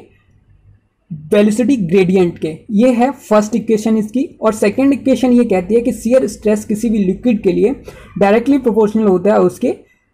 वेलोसिटी ग्रेडियंट के, ये है फर्स्ट इक्वेशन इसकी। और सेकंड इक्वेशन ये कहती है कि शियर स्ट्रेस किसी भी लिक्विड के लिए डायरेक्टली प्रोपोर्शनल होता है उसके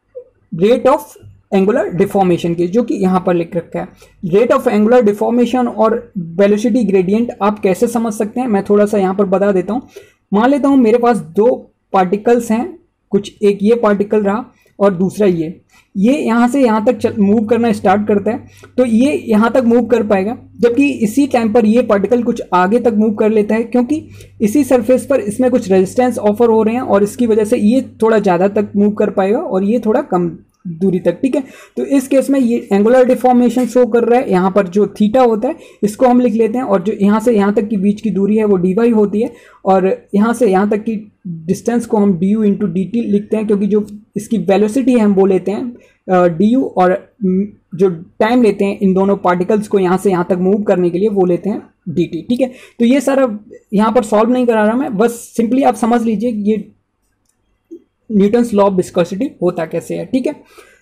रेट ऑफ एंगुलर डिफॉर्मेशन के, जो कि यहाँ पर लिख रखा है। रेट ऑफ एंगुलर डिफॉर्मेशन और वेलोसिटी ग्रेडियंट आप कैसे समझ सकते हैं, मैं थोड़ा सा यहाँ पर बता देता हूँ। मान लेता हूँ मेरे पास दो पार्टिकल्स हैं, कुछ एक ये पार्टिकल रहा और दूसरा ये यहाँ से यहाँ तक मूव करना स्टार्ट करता है तो ये यहाँ तक मूव कर पाएगा, जबकि इसी टाइम पर ये पार्टिकल कुछ आगे तक मूव कर लेता है क्योंकि इसी सरफेस पर इसमें कुछ रेजिस्टेंस ऑफर हो रहे हैं और इसकी वजह से ये थोड़ा ज़्यादा तक मूव कर पाएगा और ये थोड़ा कम दूरी तक, ठीक है। तो इस केस में ये एंगुलर डिफॉर्मेशन शो कर रहा है, यहाँ पर जो थीटा होता है इसको हम लिख लेते हैं और जो यहाँ से यहाँ तक की बीच की दूरी है वो डी वाई होती है और यहाँ से यहाँ तक की डिस्टेंस को हम D U into D T लिखते हैं, क्योंकि जो इसकी वेलोसिटी है हम वो लेते हैं डी यू और जो टाइम लेते हैं इन दोनों पार्टिकल्स को यहाँ से यहाँ तक मूव करने के लिए वो लेते हैं डी टी, ठीक है। तो ये सारा यहाँ पर सॉल्व नहीं करा रहा मैं, बस सिंपली आप समझ लीजिए ये न्यूटन्स लॉ ऑफ विस्कोसिटी होता कैसे है, ठीक है।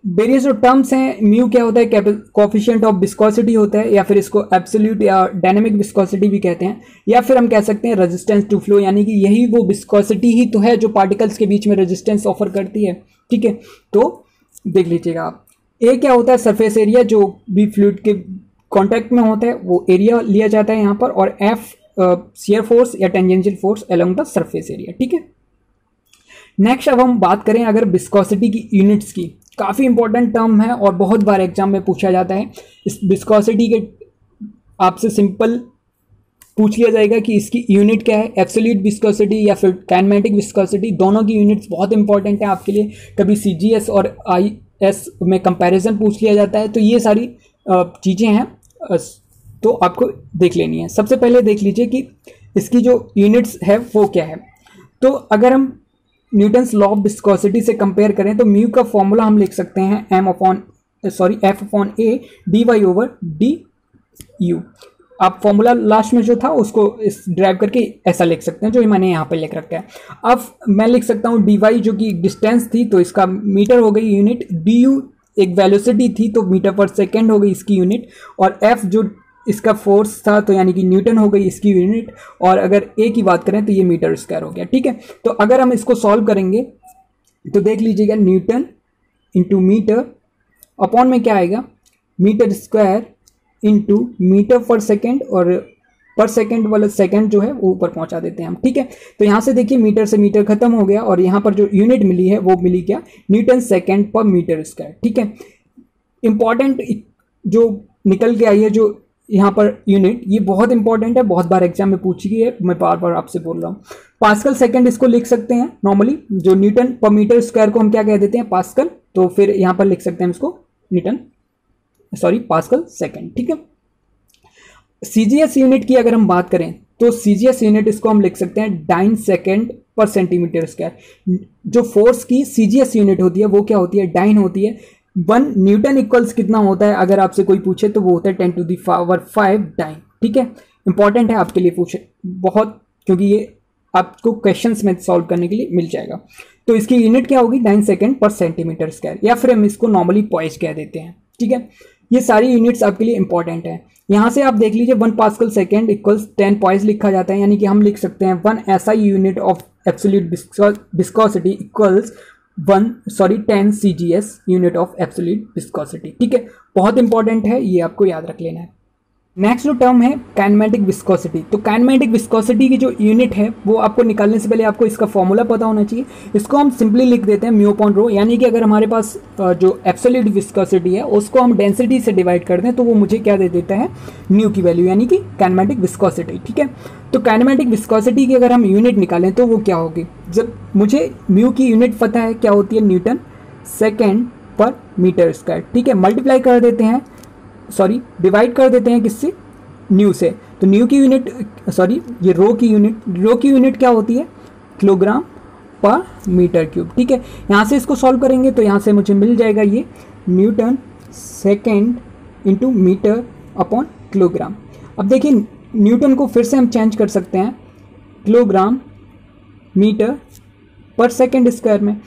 वेरियस जो टर्म्स हैं, म्यू क्या होता है, कोफिशिएंट ऑफ विस्कोसिटी होता है, या फिर इसको एब्सोल्यूट या डायनेमिक विस्कोसिटी भी कहते हैं, या फिर हम कह सकते हैं रेजिस्टेंस टू फ्लो, यानी कि यही वो विस्कोसिटी ही तो है जो पार्टिकल्स के बीच में रेजिस्टेंस ऑफर करती है। ठीक है, तो देख लीजिएगा आप, ए क्या होता है, सरफेस एरिया, जो भी फ्लूइड के कॉन्टैक्ट में होता है वो एरिया लिया जाता है यहाँ पर, और एफ शियर फोर्स या tangential force along the surface area. ठीक है, नेक्स्ट अब हम बात करें अगर विस्कोसिटी की यूनिट्स की, काफ़ी इंपॉर्टेंट टर्म है और बहुत बार एग्जाम में पूछा जाता है। इस विस्कोसिटी के आपसे सिंपल पूछ लिया जाएगा कि इसकी यूनिट क्या है, एब्सोल्यूट विस्कोसिटी या फिर काइनेमेटिक विस्कोसिटी, दोनों की यूनिट्स बहुत इंपॉर्टेंट है आपके लिए। कभी सीजीएस और आईएस में कंपैरिजन पूछ लिया जाता है, तो ये सारी चीज़ें हैं तो आपको देख लेनी है। सबसे पहले देख लीजिए कि इसकी जो यूनिट्स है वो क्या है। तो अगर हम न्यूटन्स लॉ ऑफ विस्कोसिटी से कंपेयर करें तो म्यू का फॉर्मूला हम लिख सकते हैं F upon A D Y over D U. आप फॉर्मूला लास्ट में जो था उसको इस ड्राइव करके ऐसा लिख सकते हैं जो मैंने यहाँ पे लिख रखा है। अब मैं लिख सकता हूँ डी वाई जो कि डिस्टेंस थी तो इसका मीटर हो गई यूनिट, डी यू एक वेलोसिटी थी तो मीटर पर सेकेंड हो गई इसकी यूनिट, और एफ जो इसका फोर्स था तो यानी कि न्यूटन हो गई इसकी यूनिट, और अगर ए की बात करें तो ये मीटर स्क्वायर हो गया। ठीक है, तो अगर हम इसको सॉल्व करेंगे तो देख लीजिएगा न्यूटन इंटू मीटर अपॉन में क्या आएगा, metre square into metre per second, और पर सेकेंड वाला सेकेंड जो है वो ऊपर पहुंचा देते हैं हम। ठीक है, तो यहाँ से देखिए मीटर से मीटर खत्म हो गया और यहाँ पर जो यूनिट मिली है वो मिली क्या, newton second per metre square. ठीक है, इंपॉर्टेंट जो निकल के आई है जो यहाँ पर यूनिट, ये बहुत इंपॉर्टेंट है, बहुत बार एग्जाम में पूछी गई है, मैं बार बार आपसे बोल रहा हूँ। पास्कल सेकंड इसको लिख सकते हैं नॉर्मली, जो न्यूटन पर मीटर स्क्वायर को हम क्या कह देते हैं, पास्कल, तो फिर यहाँ पर लिख सकते हैं इसको पास्कल सेकंड। ठीक है, सीजीएस यूनिट की अगर हम बात करें तो सीजीएस यूनिट इसको हम लिख सकते हैं dyne second per centimetre square. जो फोर्स की सीजीएस यूनिट होती है वो क्या होती है, डाइन होती है। 1 न्यूटन इक्वल्स कितना होता है अगर आपसे कोई पूछे तो वो होता है 10 to the power 5 डाइन। ठीक है, इंपॉर्टेंट है आपके लिए पूछे बहुत, क्योंकि ये आपको क्वेश्चंस में सॉल्व करने के लिए मिल जाएगा। तो इसकी यूनिट क्या होगी, 9 सेकेंड पर सेंटीमीटर स्क्वायर, या फिर हम इसको नॉर्मली पॉइज कह देते हैं। ठीक है, ये सारी यूनिट्स आपके लिए इंपॉर्टेंट है। यहाँ से आप देख लीजिए 1 पास्कल सेकेंड इक्वल्स 10 पॉइज लिखा जाता है, यानी कि हम लिख सकते हैं 1 SI unit of absolute viscosity equals 10 CGS unit of absolute viscosity. ठीक है, बहुत इंपॉर्टेंट है, ये आपको याद रख लेना है। नेक्स्ट जो टर्म है काइनेमेटिक विस्कोसिटी, तो काइनेमेटिक विस्कोसिटी की जो यूनिट है वो आपको निकालने से पहले आपको इसका फॉर्मूला पता होना चाहिए। इसको हम सिंपली लिख देते हैं म्यू अपॉन रो, यानी कि अगर हमारे पास जो एब्सोल्यूट विस्कोसिटी है उसको हम डेंसिटी से डिवाइड कर दें तो वो मुझे क्या दे देता है, म्यू की वैल्यू, यानी कि काइनेमेटिक विस्कोसिटी। ठीक है, तो काइनेमेटिक विस्कोसिटी की अगर हम यूनिट निकालें तो वो क्या होगी, जब मुझे म्यू की यूनिट पता है क्या होती है, newton second per metre square. ठीक है, मल्टीप्लाई कर देते हैं, डिवाइड कर देते हैं किससे, न्यू से, तो न्यू की यूनिट ये रो की यूनिट क्या होती है, किलोग्राम पर मीटर क्यूब। ठीक है, यहाँ से इसको सॉल्व करेंगे तो यहाँ से मुझे मिल जाएगा ये newton second into metre upon kilogram. अब देखिए न्यूटन को फिर से हम चेंज कर सकते हैं kilogram metre per second square में,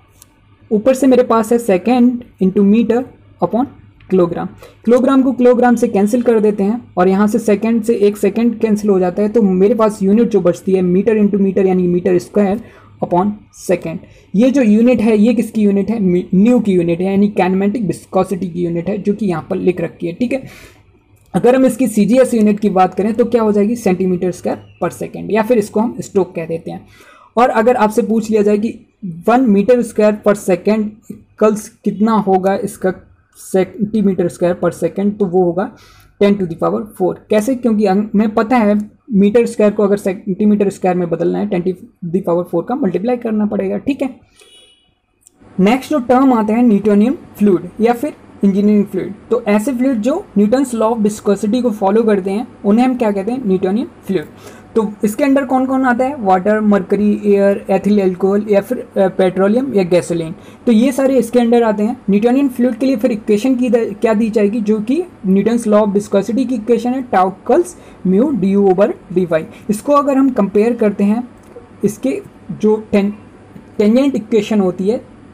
ऊपर से मेरे पास है second into metre upon kilogram. Kilogram को किलोग्राम से कैंसिल कर देते हैं और यहाँ से सेकंड से एक सेकंड कैंसिल हो जाता है, तो मेरे पास यूनिट जो बचती है मीटर इंटू मीटर यानी मीटर स्क्वायर अपॉन सेकंड। ये जो यूनिट है ये किसकी यूनिट है, न्यू की यूनिट है, यानी काइनेमेटिक विस्कोसिटी की यूनिट है, जो कि यहाँ पर लिख रखी है। ठीक है, अगर हम इसकी सीजीएस यूनिट की बात करें तो क्या हो जाएगी, सेंटीमीटर स्क्वायर पर सेकेंड, या फिर इसको हम स्ट्रोक कह देते हैं। और अगर आपसे पूछ लिया जाए कि 1 metre square per second equals कितना होगा इसका सेंटीमीटर स्क्वायर पर सेकेंड, तो वो होगा 10 to the power 4। कैसे, क्योंकि हमें पता है मीटर स्क्वायर को अगर सेंटीमीटर स्क्वायर में बदलना है 10 to the power 4 का मल्टीप्लाई करना पड़ेगा। ठीक है, नेक्स्ट जो टर्म आता है न्यूटोनियन फ्लूइड या फिर इंजीनियरिंग फ्लूइड, तो ऐसे फ्लूइड जो न्यूटन्स लॉ ऑफ विस्कोसिटी को फॉलो करते हैं उन्हें हम क्या कहते हैं, न्यूटोनियन फ्लूइड। तो इसके अंडर कौन कौन आता है, water, mercury, air, ethyl alcohol या फिर पेट्रोलियम या गैसोलीन, तो ये सारे इसके अंडर आते हैं। न्यूटोनियन फ्लूइड के लिए फिर इक्वेशन की क्या दी जाएगी, जो कि न्यूटन्स लॉ ऑफ विस्कोसिटी की इक्वेशन है, tau equals mu D U over D Y. इसको अगर हम कंपेयर करते हैं इसके जो टेंजेंट इक्वेशन होती है,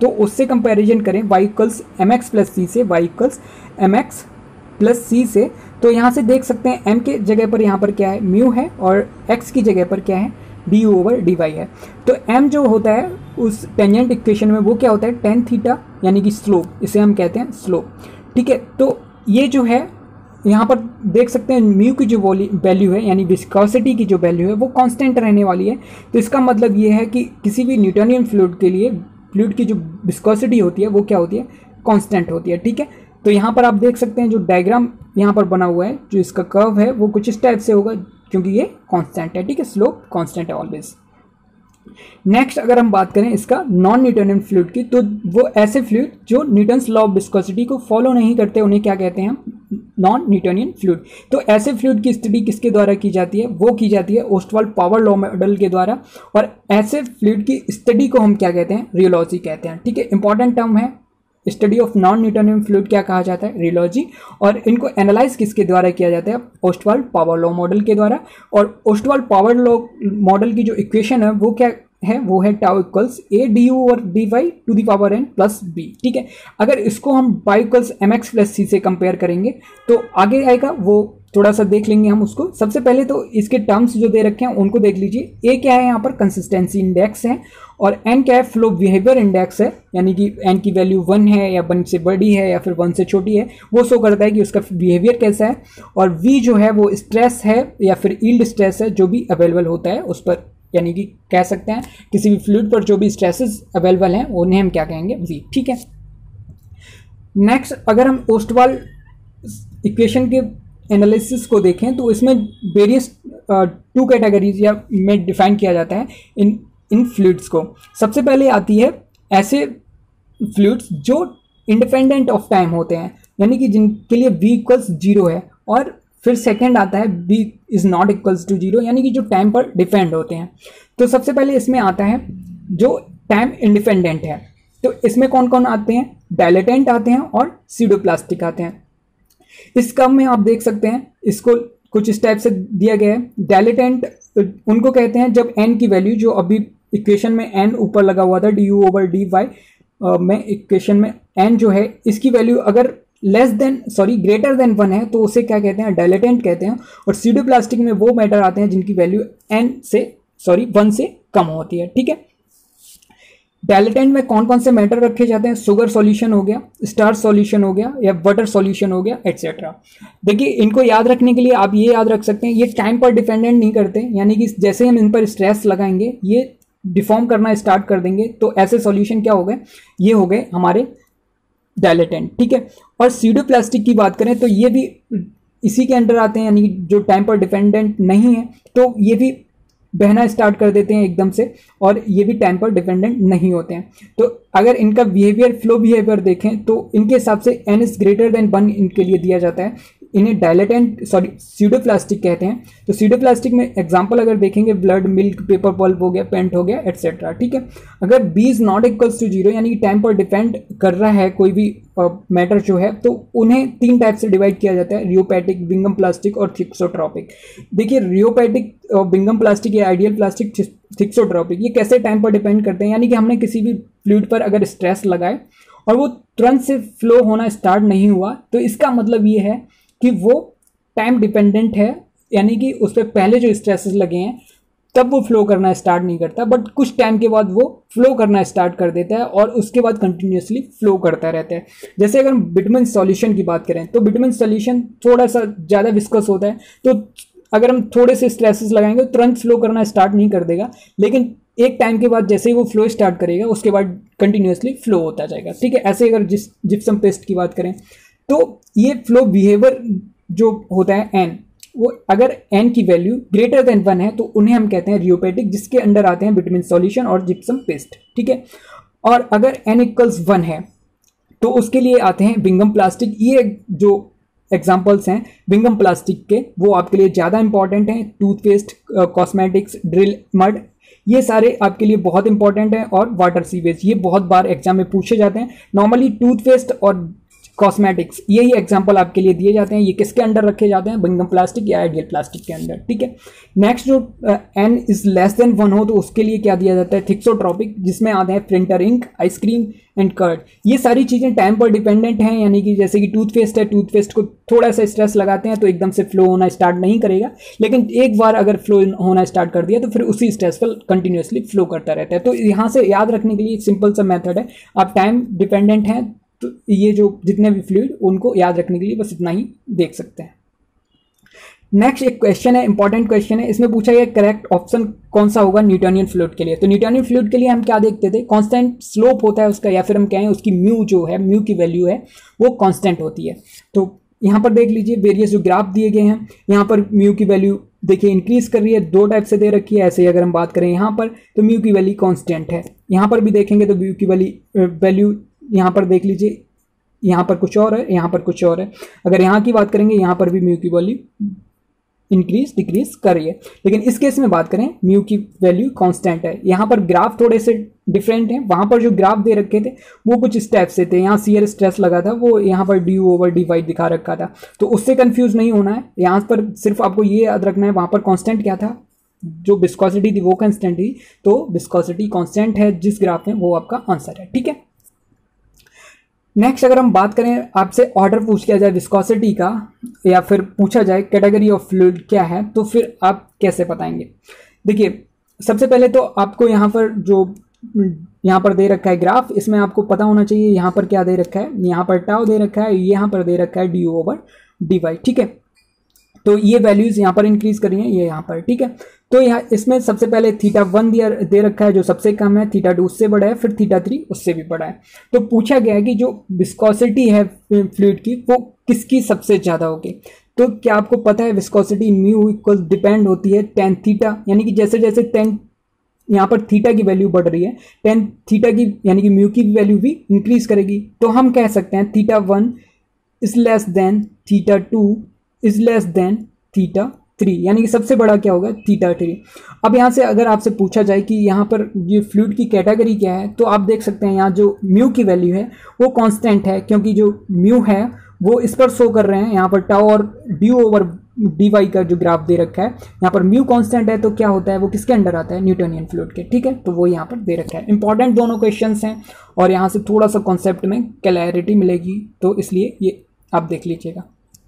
तो उससे कंपैरिजन करें y equals mx plus C से, y equals mx plus C से, तो यहाँ से देख सकते हैं m के जगह पर यहाँ पर क्या है, म्यू है, और x की जगह पर क्या है, du ओवर dy है। तो m जो होता है उस टेंजेंट इक्वेशन में वो क्या होता है, tan थीटा, यानी कि स्लोप, इसे हम कहते हैं स्लोप। ठीक है, तो ये जो है यहाँ पर देख सकते हैं म्यू की जो वैल्यू है, यानी विस्कोसिटी की जो वैल्यू है वो कांस्टेंट रहने वाली है। तो इसका मतलब ये है कि किसी भी न्यूटोनियन फ्लूइड के लिए फ्लूइड की जो विस्कोसिटी होती है वो क्या होती है, कांस्टेंट होती है। ठीक है, तो यहाँ पर आप देख सकते हैं जो डायग्राम यहाँ पर बना हुआ है, जो इसका कर्व है वो कुछ इस टाइप से होगा, क्योंकि ये कांस्टेंट है। ठीक है, स्लोप कांस्टेंट है ऑलवेज। नेक्स्ट अगर हम बात करें इसका नॉन न्यूटोनियन फ्लूइड की, तो वो ऐसे फ्लूइड जो न्यूटन्स लॉ ऑफ विस्कोसिटी को फॉलो नहीं करते, उन्हें क्या कहते हैं, नॉन न्यूटोनियन फ्लूइड। तो ऐसे फ्लूइड की स्टडी किसके द्वारा की जाती है, वो की जाती है ओस्टवाल्ड पावर लॉ मॉडल के द्वारा, और ऐसे फ्लूइड की स्टडी को हम क्या कहते हैं, रियोलॉजी कहते हैं। ठीक है, इंपॉर्टेंट टर्म है, study of non Newtonian fluid क्या कहा जाता है, रियोलॉजी, और इनको एनालाइज किसके द्वारा किया जाता है, ओस्टवाल्ड पावर लॉ मॉडल के द्वारा। और ओस्टवाल्ड पावर लॉ मॉडल की जो इक्वेशन है वो क्या है, वो है tau equals A D U और D Y to the power N plus B. ठीक है, अगर इसको हम Y equals M X plus C से कंपेयर करेंगे तो आगे आएगा, वो थोड़ा सा देख लेंगे हम उसको। सबसे पहले तो इसके टर्म्स जो दे रखे हैं उनको देख लीजिए। ए क्या है यहाँ पर, कंसिस्टेंसी इंडेक्स है, और एन क्या है, फ्लो बिहेवियर इंडेक्स है, यानी कि एन की वैल्यू 1 है या 1 से बड़ी है या फिर 1 से छोटी है, वो शो करता है कि उसका बिहेवियर कैसा है। और वी जो है वो स्ट्रेस है या फिर यील्ड स्ट्रेस है जो भी अवेलेबल होता है उस पर, यानी कि कह सकते हैं किसी भी फ्लूइड पर जो भी स्ट्रेसेस अवेलेबल हैं उन्हें हम क्या कहेंगे, वी। ठीक है, नेक्स्ट अगर हम ओस्टवाल्ड इक्वेशन के एनालिसिस को देखें तो इसमें वेरियस 2 कैटेगरीज या में डिफाइन किया जाता है इन फ्लूइड्स को। सबसे पहले आती है ऐसे फ्लूइड्स जो इंडिपेंडेंट ऑफ टाइम होते हैं, यानी कि जिनके लिए v इक्वल्स 0 है, और फिर सेकंड आता है v is not equals to 0, यानी कि जो टाइम पर डिपेंड होते हैं। तो सबसे पहले इसमें आता है जो टाइम इंडिपेंडेंट है, तो इसमें कौन कौन आते हैं, डायलेटेंट आते हैं और सीडोप्लास्टिक आते हैं। इस कर्व में आप देख सकते हैं, इसको कुछ इस टाइप से दिया गया है। डायलेटेंट उनको कहते हैं जब n की वैल्यू, जो अभी इक्वेशन में n ऊपर लगा हुआ था du ओवर dy में, इक्वेशन में n जो है इसकी वैल्यू अगर ग्रेटर देन 1 है तो उसे क्या कहते हैं, डायलेटेंट कहते हैं। और सीडोप्लास्टिक में वो मैटर आते हैं जिनकी वैल्यू 1 से कम होती है। ठीक है, डायलेटेंट में कौन कौन से मैटर रखे जाते हैं, शुगर सॉल्यूशन हो गया, स्टार्च सॉल्यूशन हो गया, या वाटर सॉल्यूशन हो गया, एटसेट्रा। देखिए इनको याद रखने के लिए आप ये याद रख सकते हैं, ये टाइम पर डिपेंडेंट नहीं करते, यानी कि जैसे हम इन पर स्ट्रेस लगाएंगे ये डिफॉर्म करना स्टार्ट कर देंगे, तो ऐसे सॉल्यूशन क्या हो गए, ये हो गए हमारे डायलेटेंट। ठीक है, और सीडोप्लास्टिक की बात करें तो ये भी इसी के अंडर आते हैं, यानी जो टाइम पर डिपेंडेंट नहीं है, तो ये भी बहना स्टार्ट कर देते हैं एकदम से, और ये भी टाइम पर डिपेंडेंट नहीं होते हैं। तो अगर इनका बिहेवियर, फ्लो बिहेवियर देखें तो इनके हिसाब से n इज ग्रेटर देन 1 इनके लिए दिया जाता है, इन्हें डायलेटेंट सीडोप्लास्टिक कहते हैं। तो सीडोप्लास्टिक में एग्जांपल अगर देखेंगे, ब्लड, मिल्क, पेपर पल्प हो गया, पेंट हो गया, एटसेट्रा। ठीक है, अगर b is not equals to 0, यानी कि टाइम पर डिपेंड कर रहा है कोई भी मैटर जो है, तो उन्हें 3 टाइप से डिवाइड किया जाता है, रियोपैटिक, बिंगम प्लास्टिक और थिक्सोट्रॉपिक। देखिए रियोपैटिक, बिंगम प्लास्टिक या आइडियल प्लास्टिक, थिक्सोट्रॉपिक, ये कैसे टाइम पर डिपेंड करते हैं, यानी कि हमने किसी भी फ्लूइड पर अगर स्ट्रेस लगाए और वो तुरंत से फ्लो होना स्टार्ट नहीं हुआ, तो इसका मतलब ये है कि वो टाइम डिपेंडेंट है, यानी कि उस पर पहले जो स्ट्रेसेस लगे हैं तब वो फ्लो करना स्टार्ट नहीं करता, बट कुछ टाइम के बाद वो फ्लो करना स्टार्ट कर देता है और उसके बाद कंटिन्यूसली फ्लो करता रहता है। जैसे अगर हम बिटुमेन सॉल्यूशन की बात करें तो बिटुमेन सॉल्यूशन थोड़ा सा ज़्यादा विस्कस होता है, तो अगर हम थोड़े से स्ट्रेसेस लगाएंगे तो तुरंत फ्लो करना स्टार्ट नहीं कर देगा, लेकिन एक टाइम के बाद जैसे ही वो फ्लो स्टार्ट करेगा उसके बाद कंटिन्यूसली फ्लो होता जाएगा। ठीक है, ऐसे अगर जिप्सम पेस्ट की बात करें तो ये फ्लो बिहेवियर जो होता है n, वो अगर n की वैल्यू ग्रेटर देन 1 है तो उन्हें हम कहते हैं रियोपैटिक, जिसके अंडर आते हैं बिटुमेन सॉल्यूशन और जिप्सम पेस्ट। ठीक है, और अगर n इक्वल्स 1 है तो उसके लिए आते हैं बिंगम प्लास्टिक। ये जो एग्जाम्पल्स हैं बिंगम प्लास्टिक के वो आपके लिए ज़्यादा इंपॉर्टेंट हैं, टूथपेस्ट, कॉस्मेटिक्स, ड्रिल मड, ये सारे आपके लिए बहुत इंपॉर्टेंट हैं। और वाटर सीवेज, ये बहुत बार एग्जाम में पूछे जाते हैं। नॉर्मली टूथपेस्ट और कॉस्मेटिक्स, यही एग्जांपल आपके लिए दिए जाते हैं। ये किसके अंडर रखे जाते हैं, बंगम प्लास्टिक या आइडियल प्लास्टिक के अंदर, ठीक है। नेक्स्ट जो n इज लेस देन 1 हो तो उसके लिए क्या दिया जाता है, थिक्सोट्रॉपिक, जिसमें आते हैं printer ink, ice cream and curd. ये सारी चीज़ें टाइम पर डिपेंडेंट हैं, यानी कि जैसे कि टूथपेस्ट है, टूथपेस्ट को थोड़ा सा स्ट्रेस लगाते हैं तो एकदम से फ्लो होना स्टार्ट नहीं करेगा, लेकिन एक बार अगर फ्लो होना स्टार्ट कर दिया तो फिर उसी स्ट्रेस पर कंटिन्यूसली फ्लो करता रहता है। तो यहाँ से याद रखने के लिए सिंपल सा मेथड है, आप टाइम डिपेंडेंट हैं तो ये जो जितने भी फ्लूइड उनको याद रखने के लिए बस इतना ही देख सकते हैं। नेक्स्ट एक क्वेश्चन है, इंपॉर्टेंट क्वेश्चन है, इसमें पूछा गया करेक्ट ऑप्शन कौन सा होगा न्यूटोनियन फ्लूइड के लिए। तो न्यूटोनियन फ्लूइड के लिए हम क्या देखते थे, कांस्टेंट स्लोप होता है उसका, या फिर हम कहें उसकी म्यू जो है, म्यू की वैल्यू है वो कांस्टेंट होती है। तो यहाँ पर देख लीजिए वेरियस जो ग्राफ दिए गए हैं, यहाँ पर म्यू की वैल्यू देखिए इंक्रीज कर रही है, दो टाइप से दे रखी है। ऐसे ही अगर हम बात करें यहाँ पर तो म्यू की वैल्यू कांस्टेंट है, यहाँ पर भी देखेंगे तो म्यू की वैल्यू यहाँ पर देख लीजिए, यहाँ पर कुछ और है, यहाँ पर कुछ और है। अगर यहाँ की बात करेंगे यहाँ पर भी म्यू की वैल्यू इंक्रीज डिक्रीज कर रही है, लेकिन इस केस में बात करें म्यू की वैल्यू कांस्टेंट है। यहाँ पर ग्राफ थोड़े से डिफरेंट हैं, वहाँ पर जो ग्राफ दे रखे थे वो कुछ स्टेप से थे, यहाँ शियर स्ट्रेस लगा था, वो यहाँ पर du/dy दिखा रखा था, तो उससे कंफ्यूज नहीं होना है। यहाँ पर सिर्फ आपको ये याद रखना है वहाँ पर कांस्टेंट क्या था, जो विस्कोसिटी थी वो कांस्टेंट थी, तो विस्कोसिटी कांस्टेंट है जिस ग्राफ में, वो आपका आंसर है, ठीक है। नेक्स्ट अगर हम बात करें, आपसे ऑर्डर पूछ लिया जाए विस्कोसिटी का, या फिर पूछा जाए कैटेगरी ऑफ फ्लूइड क्या है, तो फिर आप कैसे बताएंगे। देखिए सबसे पहले तो आपको यहाँ पर जो यहाँ पर दे रखा है ग्राफ, इसमें आपको पता होना चाहिए यहाँ पर क्या दे रखा है, यहाँ पर टाउ दे रखा है, यहाँ पर दे रखा है du/dy, ठीक है। तो ये वैल्यूज यहाँ पर इंक्रीज करी हैं, ये यहाँ पर, ठीक है। तो यहाँ इसमें सबसे पहले θ1 दे रखा है जो सबसे कम है, θ2 उससे बड़ा है, फिर θ3 उससे भी बड़ा है। तो पूछा गया है कि जो विस्कोसिटी है फ्लूइड की वो किसकी सबसे ज़्यादा होगी। तो क्या आपको पता है विस्कोसिटी म्यू इक्वल डिपेंड होती है tan थीटा, यानी कि जैसे जैसे tan यहाँ पर थीटा की वैल्यू बढ़ रही है, tan थीटा की यानी कि म्यू की वैल्यू भी इंक्रीज करेगी। तो हम कह सकते हैं θ1 is less than θ2 is less than θ3, यानी कि सबसे बड़ा क्या होगा, θ3। अब यहाँ से अगर आपसे पूछा जाए कि यहाँ पर ये फ्लूइड की कैटेगरी क्या है, तो आप देख सकते हैं यहाँ जो म्यू की वैल्यू है वो कांस्टेंट है, क्योंकि जो म्यू है वो इस पर शो कर रहे हैं, यहाँ पर टाउ और du/dy का जो ग्राफ दे रखा है, यहाँ पर म्यू कांस्टेंट है, तो क्या होता है वो किसके अंडर आता है, न्यूटोनियन फ्लूइड के, ठीक है। तो वो यहाँ पर दे रखा है। इंपॉर्टेंट दोनों क्वेश्चंस हैं और यहाँ से थोड़ा सा कॉन्सेप्ट में क्लैरिटी मिलेगी, तो इसलिए ये आप देख लीजिएगा।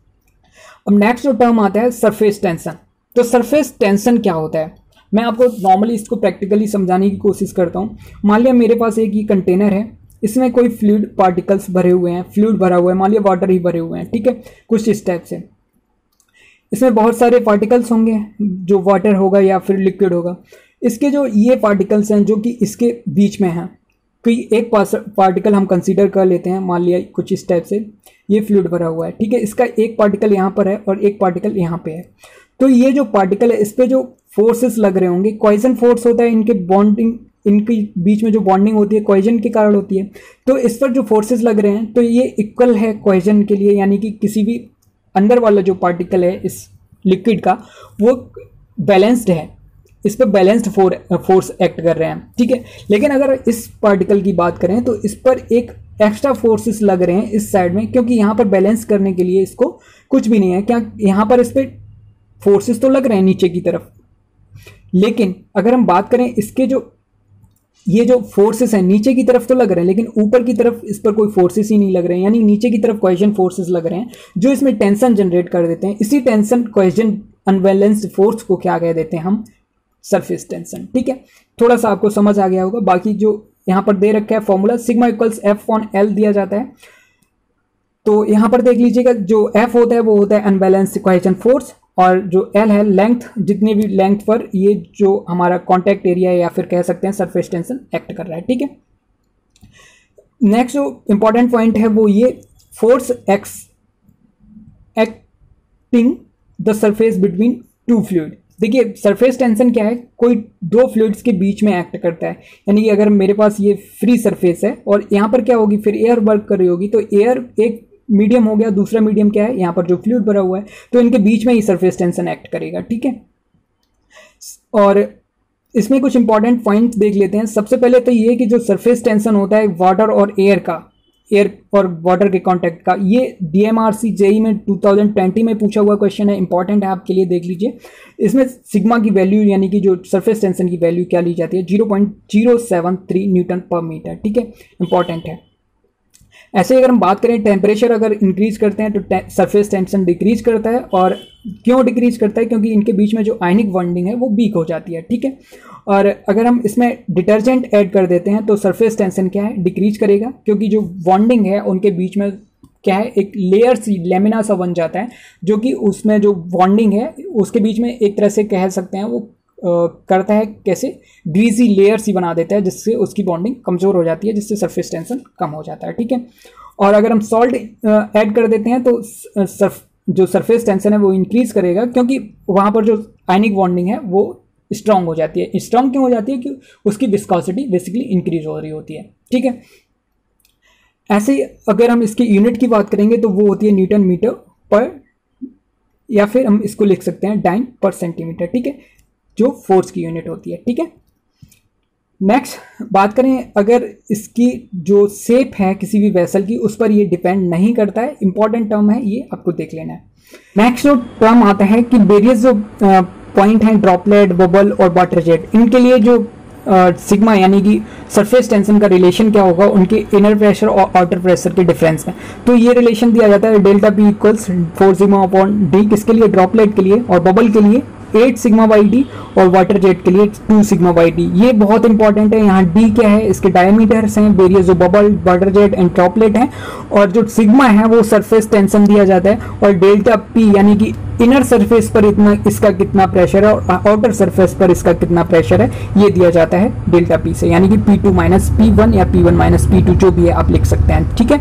अब नेक्स्ट जो टर्म आता है सरफेस टेंशन। तो सरफेस टेंशन क्या होता है, मैं आपको नॉर्मली इसको प्रैक्टिकली समझाने की कोशिश करता हूँ। मान लिया मेरे पास एक ये कंटेनर है, इसमें कोई फ्लूइड पार्टिकल्स भरे हुए हैं, फ्लूइड भरा हुआ है, मान लिया वाटर ही भरे हुए हैं, ठीक है, कुछ इस टाइप से। इसमें बहुत सारे पार्टिकल्स होंगे, जो वाटर होगा या फिर लिक्विड होगा। इसके जो ये पार्टिकल्स हैं जो कि इसके बीच में हैं, कोई एक पार्टिकल हम कंसीडर कर लेते हैं, मान लिया कुछ इस टाइप से ये फ्लूइड भरा हुआ है, ठीक है। इसका एक पार्टिकल यहाँ पर है और एक पार्टिकल यहाँ पे है। तो ये जो पार्टिकल है इस पर जो फोर्सेस लग रहे होंगे, कॉइजन फोर्स होता है, इनके बॉन्डिंग, इनके बीच में जो बॉन्डिंग होती है कॉइजन के कारण होती है। तो इस पर जो फोर्सेस लग रहे हैं तो ये इक्वल है कॉइजन के लिए, यानी कि किसी भी अंदर वाला जो पार्टिकल है इस लिक्विड का वो बैलेंस्ड है, इस पर बैलेंस्ड फोर्स एक्ट कर रहे हैं, ठीक है। लेकिन अगर इस पार्टिकल की बात करें तो इस पर एक एक्स्ट्रा फोर्सेस लग रहे हैं इस साइड में, क्योंकि यहाँ पर बैलेंस करने के लिए इसको कुछ भी नहीं है, क्या यहाँ पर इस पर फोर्सेस तो लग रहे हैं नीचे की तरफ, लेकिन अगर हम बात करें इसके जो ये जो फोर्सेस हैं नीचे की तरफ तो लग रहे हैं, लेकिन ऊपर की तरफ इस पर कोई फोर्सेस ही नहीं लग रहे हैं, यानी नीचे की तरफ कोहेजन फोर्सेस लग रहे हैं जो इसमें टेंशन जनरेट कर देते हैं। इसी टेंशन कोहेजन अनबैलेंस्ड फोर्स को क्या कह देते हैं हम, सरफेस टेंशन, ठीक है। थोड़ा सा आपको समझ आ गया होगा। बाकी जो यहाँ पर दे रखा है फॉर्मूला सिग्मा इक्वल्स F/L दिया जाता है। तो यहाँ पर देख लीजिएगा जो F होता है वो होता है अनबैलेंस्ड कोहेजन फोर्स, और जो L है लेंथ, जितने भी लेंथ पर ये जो हमारा कॉन्टैक्ट एरिया है या फिर कह सकते हैं सरफेस टेंशन एक्ट कर रहा है, ठीक है। नेक्स्ट जो इंपॉर्टेंट पॉइंट है वो ये force x acting the surface between two fluid. देखिए सरफेस टेंशन क्या है, कोई दो फ्लूइड्स के बीच में एक्ट करता है, यानी कि अगर मेरे पास ये फ्री सरफेस है और यहाँ पर क्या होगी, फिर एयर वर्क कर रही होगी, तो एयर एक मीडियम हो गया, दूसरा मीडियम क्या है, यहाँ पर जो फ्लूइड भरा हुआ है, तो इनके बीच में ही सरफेस टेंशन एक्ट करेगा, ठीक है। और इसमें कुछ इंपॉर्टेंट पॉइंट देख लेते हैं। सबसे पहले तो ये कि जो सरफेस टेंशन होता है वाटर और एयर का, एयर और वाटर के कांटेक्ट का। ये DMRC जेई में 2020 में पूछा हुआ क्वेश्चन है, इंपॉर्टेंट है आपके लिए, देख लीजिए। इसमें सिग्मा की वैल्यू यानी कि जो सरफेस टेंशन की वैल्यू क्या ली जाती है, 0.073 न्यूटन पर मीटर, ठीक है, इंपॉर्टेंट है। ऐसे अगर हम बात करें टेम्परेचर अगर इंक्रीज करते हैं तो सरफेस टेंशन डिक्रीज करता है। और क्यों डिक्रीज करता है? क्योंकि इनके बीच में जो आयनिक बॉन्डिंग है वो वीक हो जाती है, ठीक है। और अगर हम इसमें डिटर्जेंट ऐड कर देते हैं तो सरफेस टेंशन क्या है, डिक्रीज करेगा, क्योंकि जो बॉन्डिंग है उनके बीच में क्या है, एक लेयर सी लेमिना सा बन जाता है, जो कि उसमें जो बॉन्डिंग है उसके बीच में एक तरह से कह सकते हैं वो करता है कैसे, ग्रीजी लेयर सी बना देता है, जिससे उसकी बॉन्डिंग कमज़ोर हो जाती है, जिससे सरफेस टेंशन कम हो जाता है, ठीक है। और अगर हम सॉल्ट ऐड कर देते हैं तो जो सरफेस टेंशन है वो इंक्रीज करेगा, क्योंकि वहाँ पर जो आयनिक बॉन्डिंग है वो स्ट्रांग हो जाती है। स्ट्रांग क्यों हो जाती है? कि उसकी विस्कोसिटी बेसिकली इंक्रीज हो रही होती है, ठीक है। ऐसे ही अगर हम इसकी यूनिट की बात करेंगे तो वो होती है न्यूटन मीटर पर, या फिर हम इसको लिख सकते हैं डाइन पर सेंटीमीटर, ठीक है, जो फोर्स की यूनिट होती है, ठीक है। नेक्स्ट बात करें अगर इसकी जो शेप है किसी भी वेसल की, उस पर ये डिपेंड नहीं करता है, इंपॉर्टेंट टर्म है ये, आपको देख लेना है। नेक्स्ट जो टर्म आता है कि वेरियस जो पॉइंट हैं, ड्रॉपलेट, बबल और वाटर जेट, इनके लिए जो सिग्मा यानी कि सरफेस टेंशन का रिलेशन क्या होगा उनके इनर प्रेशर और आउटर प्रेशर के डिफरेंस में। तो ये रिलेशन दिया जाता है delta P equals 4 sigma upon D, किसके लिए, ड्रॉपलेट के लिए, और बबल के लिए 8 सिग्मा बाई डी, और वाटर जेट के लिए 2 सिग्मा बाई डी। ये बहुत इंपॉर्टेंट है। यहाँ डी क्या है, इसके डायमीटर्स हैं, वेरियस जो bubble, water jet and droplet हैं, और जो सिग्मा है वो सरफेस टेंशन दिया जाता है, और डेल्टा पी यानी कि इनर सरफेस पर इतना इसका कितना प्रेशर है और आउटर सरफेस पर इसका कितना प्रेशर है, ये दिया जाता है डेल्टा पी से, यानी कि P2 माइनस P1 या P1 माइनस P2 जो भी है आप लिख सकते हैं, ठीक है।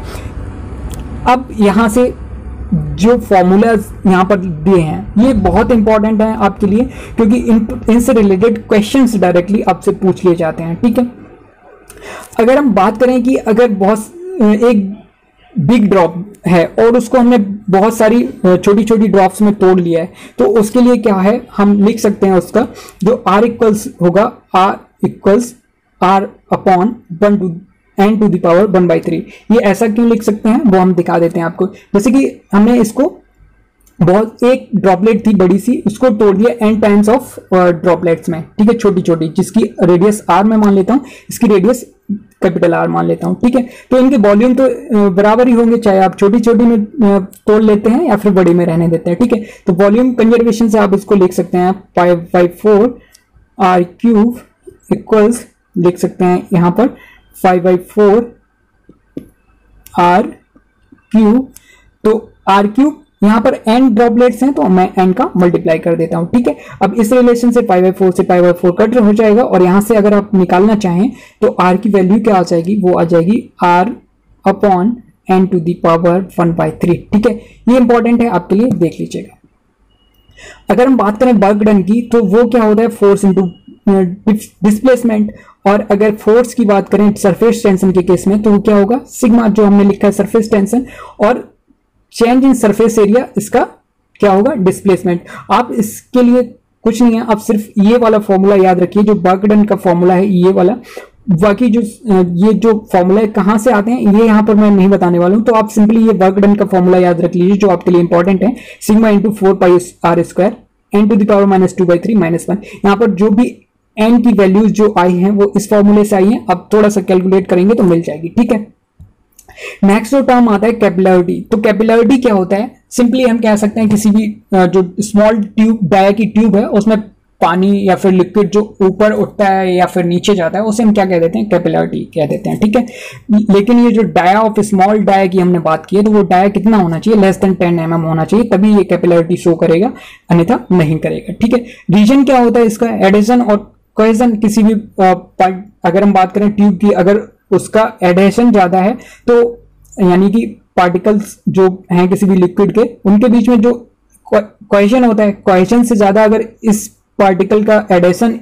अब यहाँ से जो फॉर्मूलाज यहाँ पर दिए हैं ये बहुत इंपॉर्टेंट है आपके लिए, क्योंकि इनसे रिलेटेड क्वेश्चंस डायरेक्टली आपसे पूछ लिए जाते हैं, ठीक है। अगर हम बात करें कि अगर बहुत एक बिग ड्रॉप है और उसको हमने बहुत सारी छोटी छोटी ड्रॉप्स में तोड़ लिया है, तो उसके लिए क्या है, हम लिख सकते हैं उसका जो R इक्वल्स होगा, R equals R upon 1 to n to the power 1/3। ये ऐसा क्यों लिख सकते हैं वो हम दिखा देते हैं आपको। जैसे कि हमने इसको बहुत एक ड्रॉपलेट थी बड़ी सी, उसको तोड़ दिया n टाइम्स ऑफ ड्रॉपलेट्स में, ठीक है, छोटी छोटी, जिसकी रेडियस r में मान लेता हूँ, इसकी रेडियस कैपिटल R मान लेता हूँ, ठीक है। तो इनके वॉल्यूम तो बराबर ही होंगे, चाहे आप छोटी छोटी में तोड़ लेते हैं या फिर बड़ी में रहने देते हैं, ठीक है। तो वॉल्यूम कंजर्वेशन से आप इसको लिख सकते हैं 5/4 r³ इक्वल्स, लिख सकते हैं यहाँ पर 5/4 r³। तो r³ यहाँ पर n ड्रॉपलेट्स हैं तो मैं n का मल्टीप्लाई कर देता हूँ, ठीक है। अब इस रिलेशन से 5/4 से 5/4 कट हो जाएगा, और यहाँ से अगर आप निकालना चाहें तो r की वैल्यू क्या आ जाएगी, वो आ जाएगी r upon n to the power 1/3, ठीक है। ये इंपॉर्टेंट है आपके लिए, देख लीजिएगा। अगर हम बात करें वर्क डन की, तो वो क्या होता है, फोर्स इंटू डिस्प्लेसमेंट। और अगर फोर्स की बात करें सरफेस टेंशन के केस में, तो वो क्या होगा, सिग्मा जो हमने लिखा है सरफेस टेंशन, और चेंज इन सरफेस एरिया इसका क्या होगा, डिस्प्लेसमेंट। आप इसके लिए कुछ नहीं है, आप सिर्फ ये वाला फॉर्मूला याद रखिए, जो वर्क डन का फॉर्मूला है ये वाला। बाकी जो ये जो फॉर्मूला है कहाँ से आते हैं ये यहाँ पर मैं नहीं बताने वाला हूँ, तो आप सिंपली ये वर्क डन का फॉर्मूला याद रख लीजिए जो आपके लिए इंपॉर्टेंट है, sigma into 4πr² n to the power -2/3 -1। यहाँ पर जो भी n की वैल्यूज जो आई हैं वो इस फॉर्मूले से आई हैं, अब थोड़ा सा कैलकुलेट करेंगे तो मिल जाएगी, ठीक है। नेक्स्ट जो टर्म आता है कैपिलरिटी। तो कैपिलरिटी क्या होता है, सिंपली हम कह सकते हैं किसी भी जो स्मॉल ट्यूब, डाया की ट्यूब है, उसमें पानी या फिर लिक्विड जो ऊपर उठता है या फिर नीचे जाता है, उसे हम क्या कह देते हैं, कैपिलरिटी कह देते हैं, ठीक है। लेकिन ये जो डाया ऑफ स्मॉल डाया की हमने बात की है, तो वो डाया कितना होना चाहिए, लेस देन 10 mm होना चाहिए, तभी ये कैपिलरिटी शो करेगा, अन्यथा नहीं करेगा, ठीक है। रीजन क्या होता है इसका, एडेशन और कोहेजन। किसी भी अगर हम बात करें ट्यूब की, अगर उसका एडेशन ज्यादा है तो यानी कि पार्टिकल्स जो हैं किसी भी लिक्विड के, उनके बीच में जो कोहेजन होता है, कोहेजन से ज्यादा अगर इस पार्टिकल का एडेशन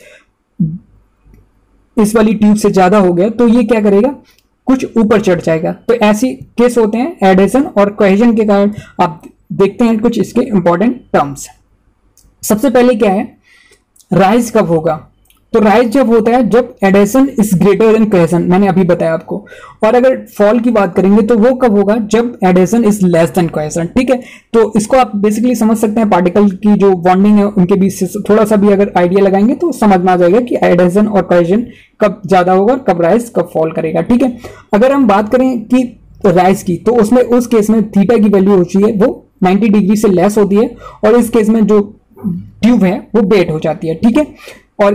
इस वाली ट्यूब से ज्यादा हो गया, तो ये क्या करेगा, कुछ ऊपर चढ़ जाएगा। तो ऐसी केस होते हैं एडेशन और कोहेजन के कारण। आप देखते हैं कुछ इसके इंपॉर्टेंट टर्म्स। सबसे पहले क्या है, राइज कब होगा, तो राइज जब होता है जब adhesion is greater than cohesion, मैंने अभी बताया आपको। और अगर फॉल की बात करेंगे तो वो कब होगा, जब adhesion is less than cohesion. ठीक है, तो इसको आप बेसिकली समझ सकते हैं, पार्टिकल की जो बॉन्डिंग है उनके बीच से थोड़ा सा भी अगर आइडिया लगाएंगे तो समझ में आ जाएगा कि एडेशन और कोहेशन कब ज्यादा होगा, कब राइज कब फॉल करेगा। ठीक है, अगर हम बात करें कि राइज की, तो उसमें उस केस में थीटा की वैल्यू होती है वो 90 डिग्री से लेस होती है, और इस केस में जो ट्यूब है वो बेट हो जाती है। ठीक है, और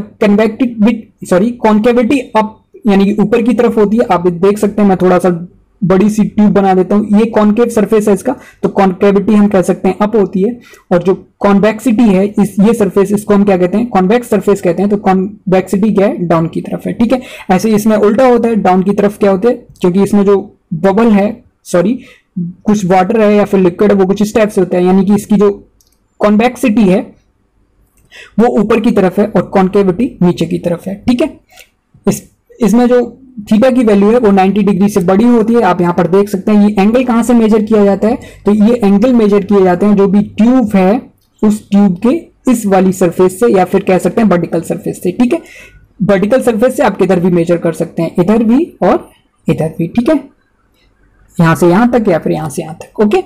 कॉन्केविटी अप यानी कि ऊपर की तरफ होती है। आप देख सकते हैं, मैं थोड़ा सा बड़ी सी ट्यूब बना देता हूं, ये कॉन्केव सरफेस है इसका, तो कॉन्केविटी हम कह सकते हैं अप होती है, और जो कॉन्वेक्सिटी है इस ये सरफेस, इसको हम क्या कहते हैं, कॉन्वेक्स सरफेस कहते हैं, तो कॉन्वेक्सिटी क्या है, डाउन की तरफ है। ठीक है, ऐसे इसमें उल्टा होता है, डाउन की तरफ क्या होता है, क्योंकि इसमें जो बबल है, कुछ वाटर है या फिर लिक्विड है, वो कुछ इस टाइप से होता है, यानी कि इसकी जो कॉन्वेक्सिटी है वो ऊपर की तरफ है और कॉन्केविटी नीचे की तरफ है। ठीक है, इसमें जो थीटा की वैल्यू है वो 90 डिग्री से बड़ी होती है। आप यहां पर देख सकते हैं, ये एंगल कहां से मेजर किया जाता है, तो ये एंगल मेजर किए जाते हैं जो भी ट्यूब है उस ट्यूब के इस वाली सरफेस से, या फिर कह सकते हैं वर्टिकल सरफेस से। ठीक है, वर्टिकल सरफेस से आप किधर भी मेजर कर सकते हैं, इधर भी और इधर भी। ठीक है, यहां से यहां तक या फिर यहां से यहां तक। ओके,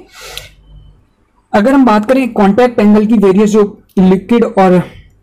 अगर हम बात करें कॉन्टैक्ट एंगल की, वेरियस जो लिक्विड और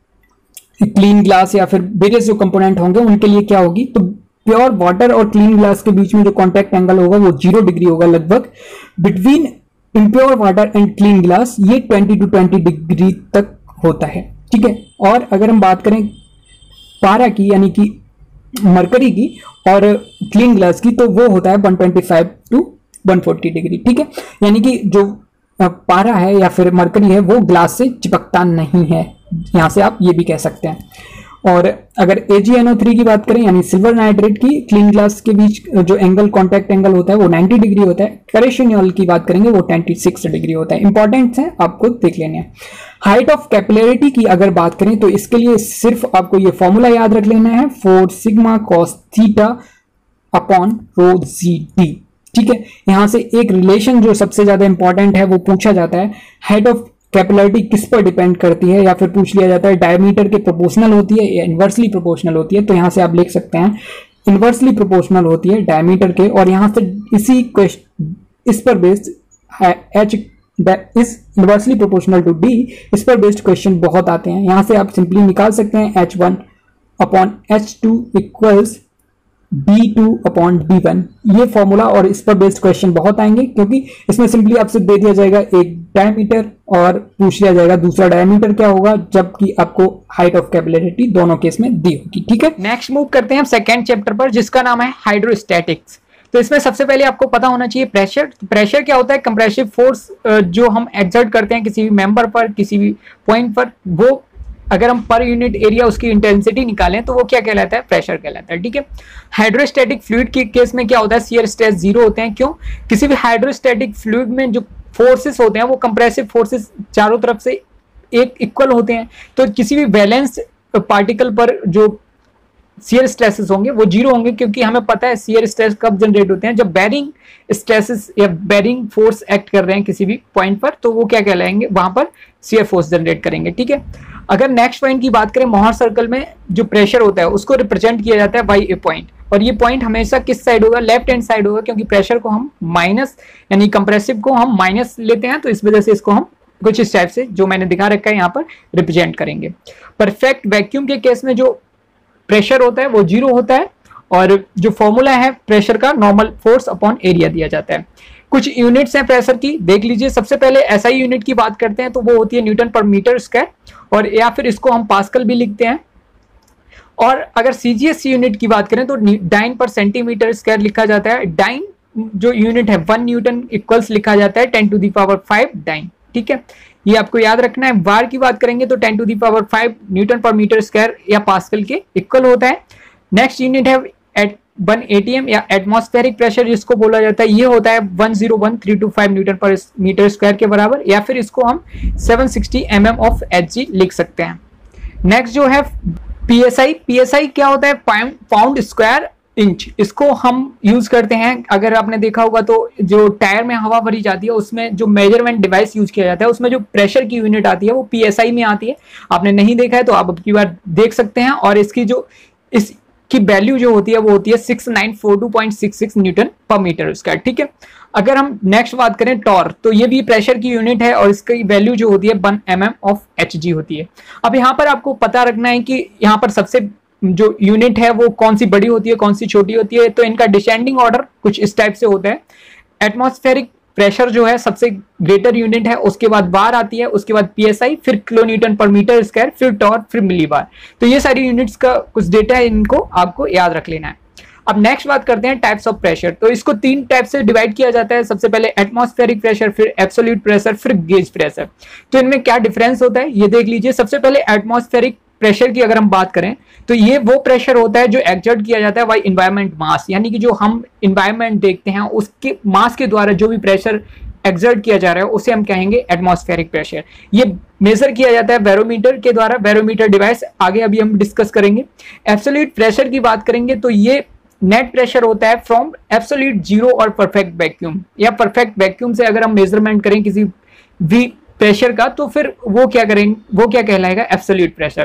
क्लीन ग्लास या फिर वेरियस जो कंपोनेंट होंगे उनके लिए क्या होगी, तो प्योर वाटर और क्लीन ग्लास के बीच में जो कॉन्टैक्ट एंगल होगा वो 0 डिग्री होगा लगभग। Between impure water and clean glass ये 20 to 20 डिग्री तक होता है। ठीक है, और अगर हम बात करें पारा की यानी कि मरकरी की और क्लीन ग्लास की, तो वो होता है 125 to 140 डिग्री। ठीक है, यानी कि जो पारा है या फिर मरकरी है वो ग्लास से चिपकता नहीं है, यहां से आप ये भी कह सकते हैं। और अगर AgNO3 की बात करें यानी सिल्वर नाइट्रेट की क्लीन ग्लास के बीच जो एंगल कॉन्टैक्ट एंगल होता है वो 90 डिग्री होता है। कैरेशिनियल की बात करेंगे वो 26 डिग्री होता है। इंपॉर्टेंट है, आपको देख लेने हैं। हाइट ऑफ कैपिलरिटी की अगर बात करें तो इसके लिए सिर्फ आपको ये फॉर्मूला याद रख लेना है, 4 sigma cos theta upon rho GT। ठीक है, यहां से एक रिलेशन जो सबसे ज्यादा इंपॉर्टेंट है वो पूछा जाता है, हाइट ऑफ कैपिलरिटी किस पर डिपेंड करती है, या फिर पूछ लिया जाता है डायमीटर के प्रोपोर्शनल होती है या इनवर्सली प्रोपोर्शनल होती है। तो यहां से आप लिख सकते हैं इनवर्सली प्रोपोर्शनल होती है डायमीटर के, और यहां से इसी क्वेश्चन इस पर based H is inversely proportional to D, इस पर बेस्ड क्वेश्चन बहुत आते हैं। यहां से आप सिंपली निकाल सकते हैं H1 upon H2 equals D2 upon D1, ये फॉर्मूला, और इस पर बेस्ड क्वेश्चन बहुत आएंगे, क्योंकि इसमें सिंपली आपसे दे दिया जाएगा एक डायमीटर और पूछ लिया जाएगा दूसरा डायमीटर क्या होगा, जबकि आपको हाइट ऑफ कैपिलरिटी दोनों केस में दी होगी। ठीक है, नेक्स्ट मूव करते हैं हम सेकंड चैप्टर पर, जिसका नाम है हाइड्रोस्टैटिक्स। तो इसमें सबसे पहले आपको पता होना चाहिए प्रेशर। प्रेशर क्या होता है, कंप्रेसिव फोर्स जो हम एक्सर्ट करते हैं किसी भी मेंबर पर, किसी भी पॉइंट पर, वो अगर हम पर यूनिट एरिया उसकी इंटेंसिटी निकालें तो वो क्या कहलाता है, प्रेशर कहलाता है। ठीक है, हाइड्रोस्टैटिक फ्लूइड के केस में क्या होता है, शियर स्ट्रेस 0 होते हैं। क्यों, किसी भी हाइड्रोस्टैटिक फ्लूइड में जो फोर्सेस होते हैं वो कंप्रेसिव फोर्सेस चारों तरफ से एक इक्वल होते हैं, तो किसी भी बैलेंस पार्टिकल पर जो शियर स्ट्रेसेस होंगे वो 0 होंगे, क्योंकि हमें पता है शियर स्ट्रेस कब जनरेट होते हैं, जब बेरिंग स्ट्रेसेस या बेरिंग फोर्स एक्ट कर रहे हैं किसी भी पॉइंट पर, तो वो क्या कहलाएंगे, वहां पर शियर फोर्स जनरेट करेंगे। ठीक है, अगर नेक्स्ट पॉइंट की बात करें, मोहर सर्कल में जो प्रेशर होता है उसको रिप्रेजेंट किया जाता है बाय ए पॉइंट, और ये पॉइंट हमेशा किस साइड होगा, लेफ्ट हैंड साइड होगा, क्योंकि प्रेशर को हम माइनस यानी कंप्रेसिव को हम माइनस लेते हैं, तो इस वजह से इसको हम कुछ इस टाइप से जो मैंने दिखा रखा है यहाँ पर रिप्रेजेंट करेंगे। परफेक्ट वैक्यूम के केस में जो प्रेशर होता है वो 0 होता है, और जो फॉर्मूला है प्रेशर का, नॉर्मल फोर्स अपॉन एरिया दिया जाता है। कुछ यूनिट्स हैं प्रेशर की, देख लीजिए। सबसे पहले SI यूनिट की बात करते हैं तो वो होती है न्यूटन पर मीटर स्क्वायर, और या फिर इसको हम पास्कल भी लिखते हैं। और अगर CGS यूनिट की बात करें तो डाइन पर सेंटीमीटर स्क्वायर लिखा जाता है। डाइन जो यूनिट है 1 न्यूटन इक्वल्स लिखा जाता है 10⁵ डाइन। ठीक है, ये आपको याद रखना है। वार की बात करेंगे तो 10⁵ न्यूटन पर मीटर स्क्वायर या पास्कल के इक्वल होता है। नेक्स्ट यूनिट है 1 ATM या एटमॉस्फेरिक प्रेशर, जिसको बोला जाता है, ये होता है 101,325 न्यूटन पर मीटर स्क्वायर के बराबर, या फिर इसको हम 760 mm ऑफ Hg लिख सकते हैं। नेक्स्ट जो है PSI क्या होता है, पाउंड स्क्वायर इंच, इसको हम यूज करते हैं। अगर आपने देखा होगा तो जो टायर में हवा भरी जाती है उसमें जो मेजरमेंट डिवाइस यूज किया जाता है उसमें जो प्रेशर की यूनिट आती है वो पीएसआई में आती है। आपने नहीं देखा है तो आप अब की बार देख सकते हैं। और इसकी वैल्यू जो होती है वो होती है 6942.66 न्यूटन पर मीटर स्क्वायर। ठीक है, अगर हम नेक्स्ट बात करें टॉर्क, तो ये भी प्रेशर की यूनिट है और इसकी वैल्यू जो होती है 1 mm ऑफ Hg होती है। अब यहाँ पर आपको पता रखना है कि यहाँ पर सबसे जो यूनिट है वो कौन सी बड़ी होती है कौन सी छोटी होती है। तो इनका डिसेंडिंग ऑर्डर कुछ इस टाइप से होता है। एटमॉस्फेरिक प्रेशर जो है सबसे ग्रेटर यूनिट है, उसके बाद बार आती है, उसके बाद पीएसआई, फिर kilo newton per metre square, फिर टॉर्क, फिर मिली बार। तो ये सारी यूनिट्स का कुछ डेटा है, इनको आपको याद रख लेना है। अब नेक्स्ट बात करते हैं टाइप्स ऑफ प्रेशर। तो इसको 3 टाइप से डिवाइड किया जाता है। सबसे पहले एटमॉस्फेरिक प्रेशर, फिर एब्सोल्यूट प्रेशर, फिर गेज प्रेशर। तो इनमें क्या डिफरेंस होता है ये देख लीजिए। सबसे पहले एटमॉस्फेरिक प्रेशर की अगर हम बात करें तो ये वो प्रेशर होता है जो एक्सर्ट किया जाता है बाय एनवायरनमेंट मास, यानी कि जो हम एनवायरनमेंट देखते हैं उसके मास के द्वारा जो भी प्रेशर एक्सर्ट किया जा रहा है उसे हम कहेंगे एटमॉस्फेरिक प्रेशर। ये मेजर किया जाता है बैरोमीटर के द्वारा, बैरोमीटर डिवाइस आगे अभी हम डिस्कस करेंगे। एब्सोल्यूट प्रेशर की बात करेंगे तो ये नेट प्रेशर होता है फ्रॉम एब्सोल्यूट जीरो और परफेक्ट वैक्यूम, या परफेक्ट वैक्यूम से अगर हम मेजरमेंट करें किसी भी प्रेशर का तो फिर वो क्या करेंगे, वो क्या कहलाएगा, एब्सोल्यूट प्रेशर।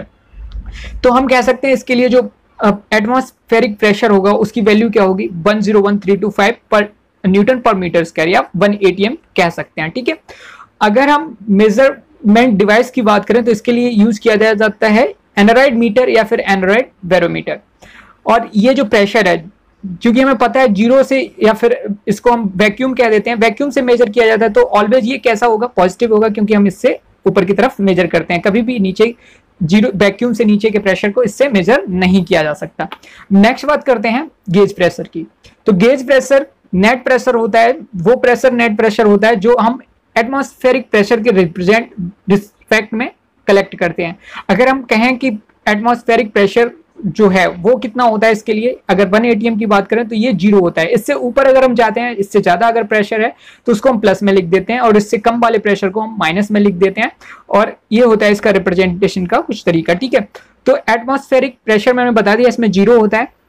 तो हम कह सकते हैं इसके लिए जो एटमॉस्फेरिक प्रेशर होगा उसकी वैल्यू क्या होगी, 101325 पर न्यूटन पर मीटर स्क्वायर, या 1 atm कह सकते हैं। ठीक है, अगर हम मेजरमेंट डिवाइस की बात करें तो इसके लिए यूज किया जाता है एनराइड मीटर या फिर एनराइड बैरोमीटर। और ये जो प्रेशर है क्योंकि हमें पता है जीरो से, या फिर इसको हम वैक्यूम कह देते हैं, वैक्यूम से मेजर किया जाता है तो ऑलवेज ये कैसा होगा, पॉजिटिव होगा, क्योंकि हम इससे ऊपर की तरफ मेजर करते हैं। कभी भी नीचे जीरो वैक्यूम से नीचे के प्रेशर को इससे मेजर नहीं किया जा सकता। नेक्स्ट बात करते हैं गेज प्रेशर की। तो गेज प्रेशर नेट प्रेशर होता है, वो प्रेशर नेट प्रेशर होता है जो हम एटमॉस्फेरिक प्रेशर के रिस्पेक्ट में कलेक्ट करते हैं। अगर हम कहें कि एटमॉस्फेरिक प्रेशर जो है वो कितना होता है, इसके लिए अगर 1 atm की बात करें तो ये 0 होता है। इससे ऊपर अगर हम जाते हैं, इससे ज्यादा अगर प्रेशर है तो उसको हम प्लस में लिख देते हैं, और इससे कम वाले प्रेशर को हम माइनस में लिख देते हैं। और ये होता है इसका रिप्रेजेंटेशन का कुछ तरीका। ठीक है, तो एटमॉस्फेरिक प्रेशर मैंने बता दिया इसमें 0 होता है,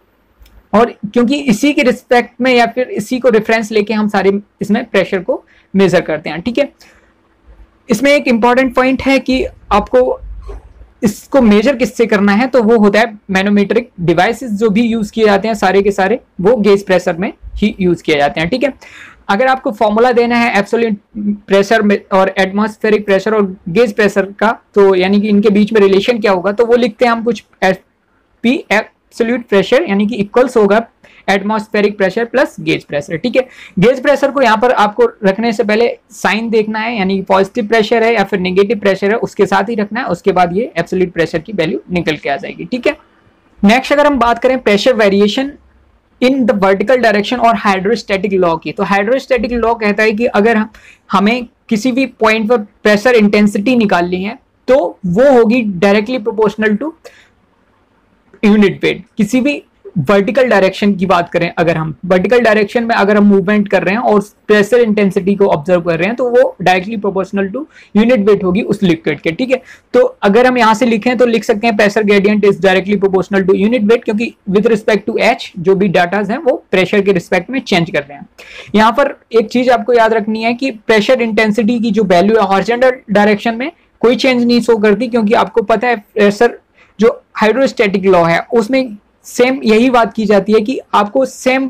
और क्योंकि इसी के रिस्पेक्ट में या फिर इसी को रेफरेंस लेके हम सारे इसमें प्रेशर को मेजर करते हैं। ठीक है, इसमें एक इंपॉर्टेंट पॉइंट है कि आपको इसको मेजर किससे करना है, तो वो होता है मैनोमीट्रिक डिवाइसेस जो भी यूज किए जाते हैं सारे के सारे वो गेज प्रेशर में ही यूज किए जाते हैं। ठीक है, अगर आपको फॉर्मूला देना है एब्सोल्यूट प्रेशर में और एटमॉस्फेरिक प्रेशर और गेज प्रेशर का, तो यानी कि इनके बीच में रिलेशन क्या होगा, तो वो लिखते हैं हम कुछ पी एब्सोल्यूट प्रेशर यानी कि इक्वल्स होगा atmospheric pressure plus gauge pressure. ठीक है, गेज प्रेशर को यहाँ पर आपको रखने से पहले साइन देखना है, यानी पॉजिटिव प्रेशर है या फिर नेगेटिव प्रेशर है उसके साथ ही रखना है, उसके बाद ये एब्सोल्यूट प्रेशर की वैल्यू निकल के आ जाएगी। ठीक है, नेक्स्ट अगर हम बात करें pressure variation in the vertical direction और हाइड्रोस्टैटिक लॉ की, तो हाइड्रोस्टैटिक लॉ कहता है कि अगर हमें किसी भी पॉइंट पर प्रेशर इंटेंसिटी निकालनी है तो वो होगी directly proportional to unit weight. किसी भी वर्टिकल डायरेक्शन की बात करें, अगर हम वर्टिकल डायरेक्शन में अगर हम मूवमेंट कर रहे हैं और प्रेशर इंटेंसिटी को ऑब्जर्व कर रहे हैं तो वो directly proportional to unit weight होगी उस लिक्विड के। ठीक है, तो अगर हम यहां से लिखें तो लिख सकते हैं pressure gradient is directly proportional to unit weight, क्योंकि विद रिस्पेक्ट टू एच जो भी डाटाज हैं वो प्रेशर के रिस्पेक्ट में चेंज कर रहे हैं। यहाँ पर एक चीज आपको याद रखनी है कि प्रेशर इंटेंसिटी की जो वैल्यू है हॉरिजॉन्टल डायरेक्शन में कोई चेंज नहीं शो करती, क्योंकि आपको पता है प्रेशर जो हाइड्रोस्टैटिक लॉ है उसमें सेम यही बात की जाती है कि आपको सेम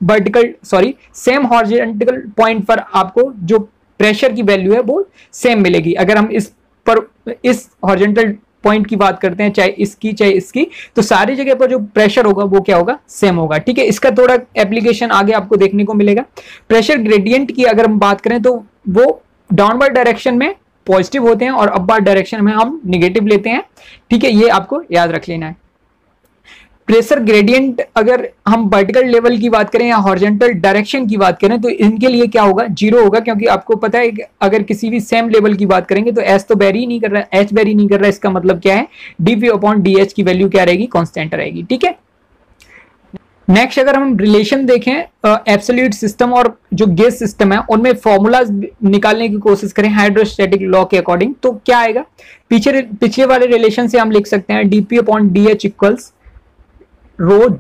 हॉरिजॉन्टल पॉइंट पर आपको जो प्रेशर की वैल्यू है वो सेम मिलेगी। अगर हम इस हॉरिजॉन्टल पॉइंट की बात करते हैं, चाहे इसकी, तो सारी जगह पर जो प्रेशर होगा वो क्या होगा, सेम होगा। ठीक है, इसका थोड़ा एप्लीकेशन आगे आपको देखने को मिलेगा। प्रेशर ग्रेडियंट की अगर हम बात करें तो वो डाउनवर्ड डायरेक्शन में पॉजिटिव होते हैं और अपवर्ड डायरेक्शन में हम निगेटिव लेते हैं। ठीक है, ये आपको याद रख लेना है। प्रेशर ग्रेडियंट अगर हम वर्टिकल लेवल की बात करें या हॉरिजॉन्टल डायरेक्शन की बात करें तो इनके लिए क्या होगा, 0 होगा, क्योंकि आपको पता है कि अगर किसी भी सेम लेवल की बात करेंगे तो एच तो वेरी नहीं कर रहा है, एच वेरी नहीं कर रहा है, इसका मतलब क्या है, dp अपॉन डी की वैल्यू क्या रहेगी, कांस्टेंट रहेगी। ठीक है, नेक्स्ट अगर हम रिलेशन देखें एब्सोल्यूट सिस्टम और जो गेज सिस्टम है उनमें फॉर्मूलाज निकालने की कोशिश करें हाइड्रोस्टैटिक लॉ के अकॉर्डिंग, तो क्या आएगा, पिछले वाले रिलेशन से हम लिख सकते हैं dp upon D H equals rho G.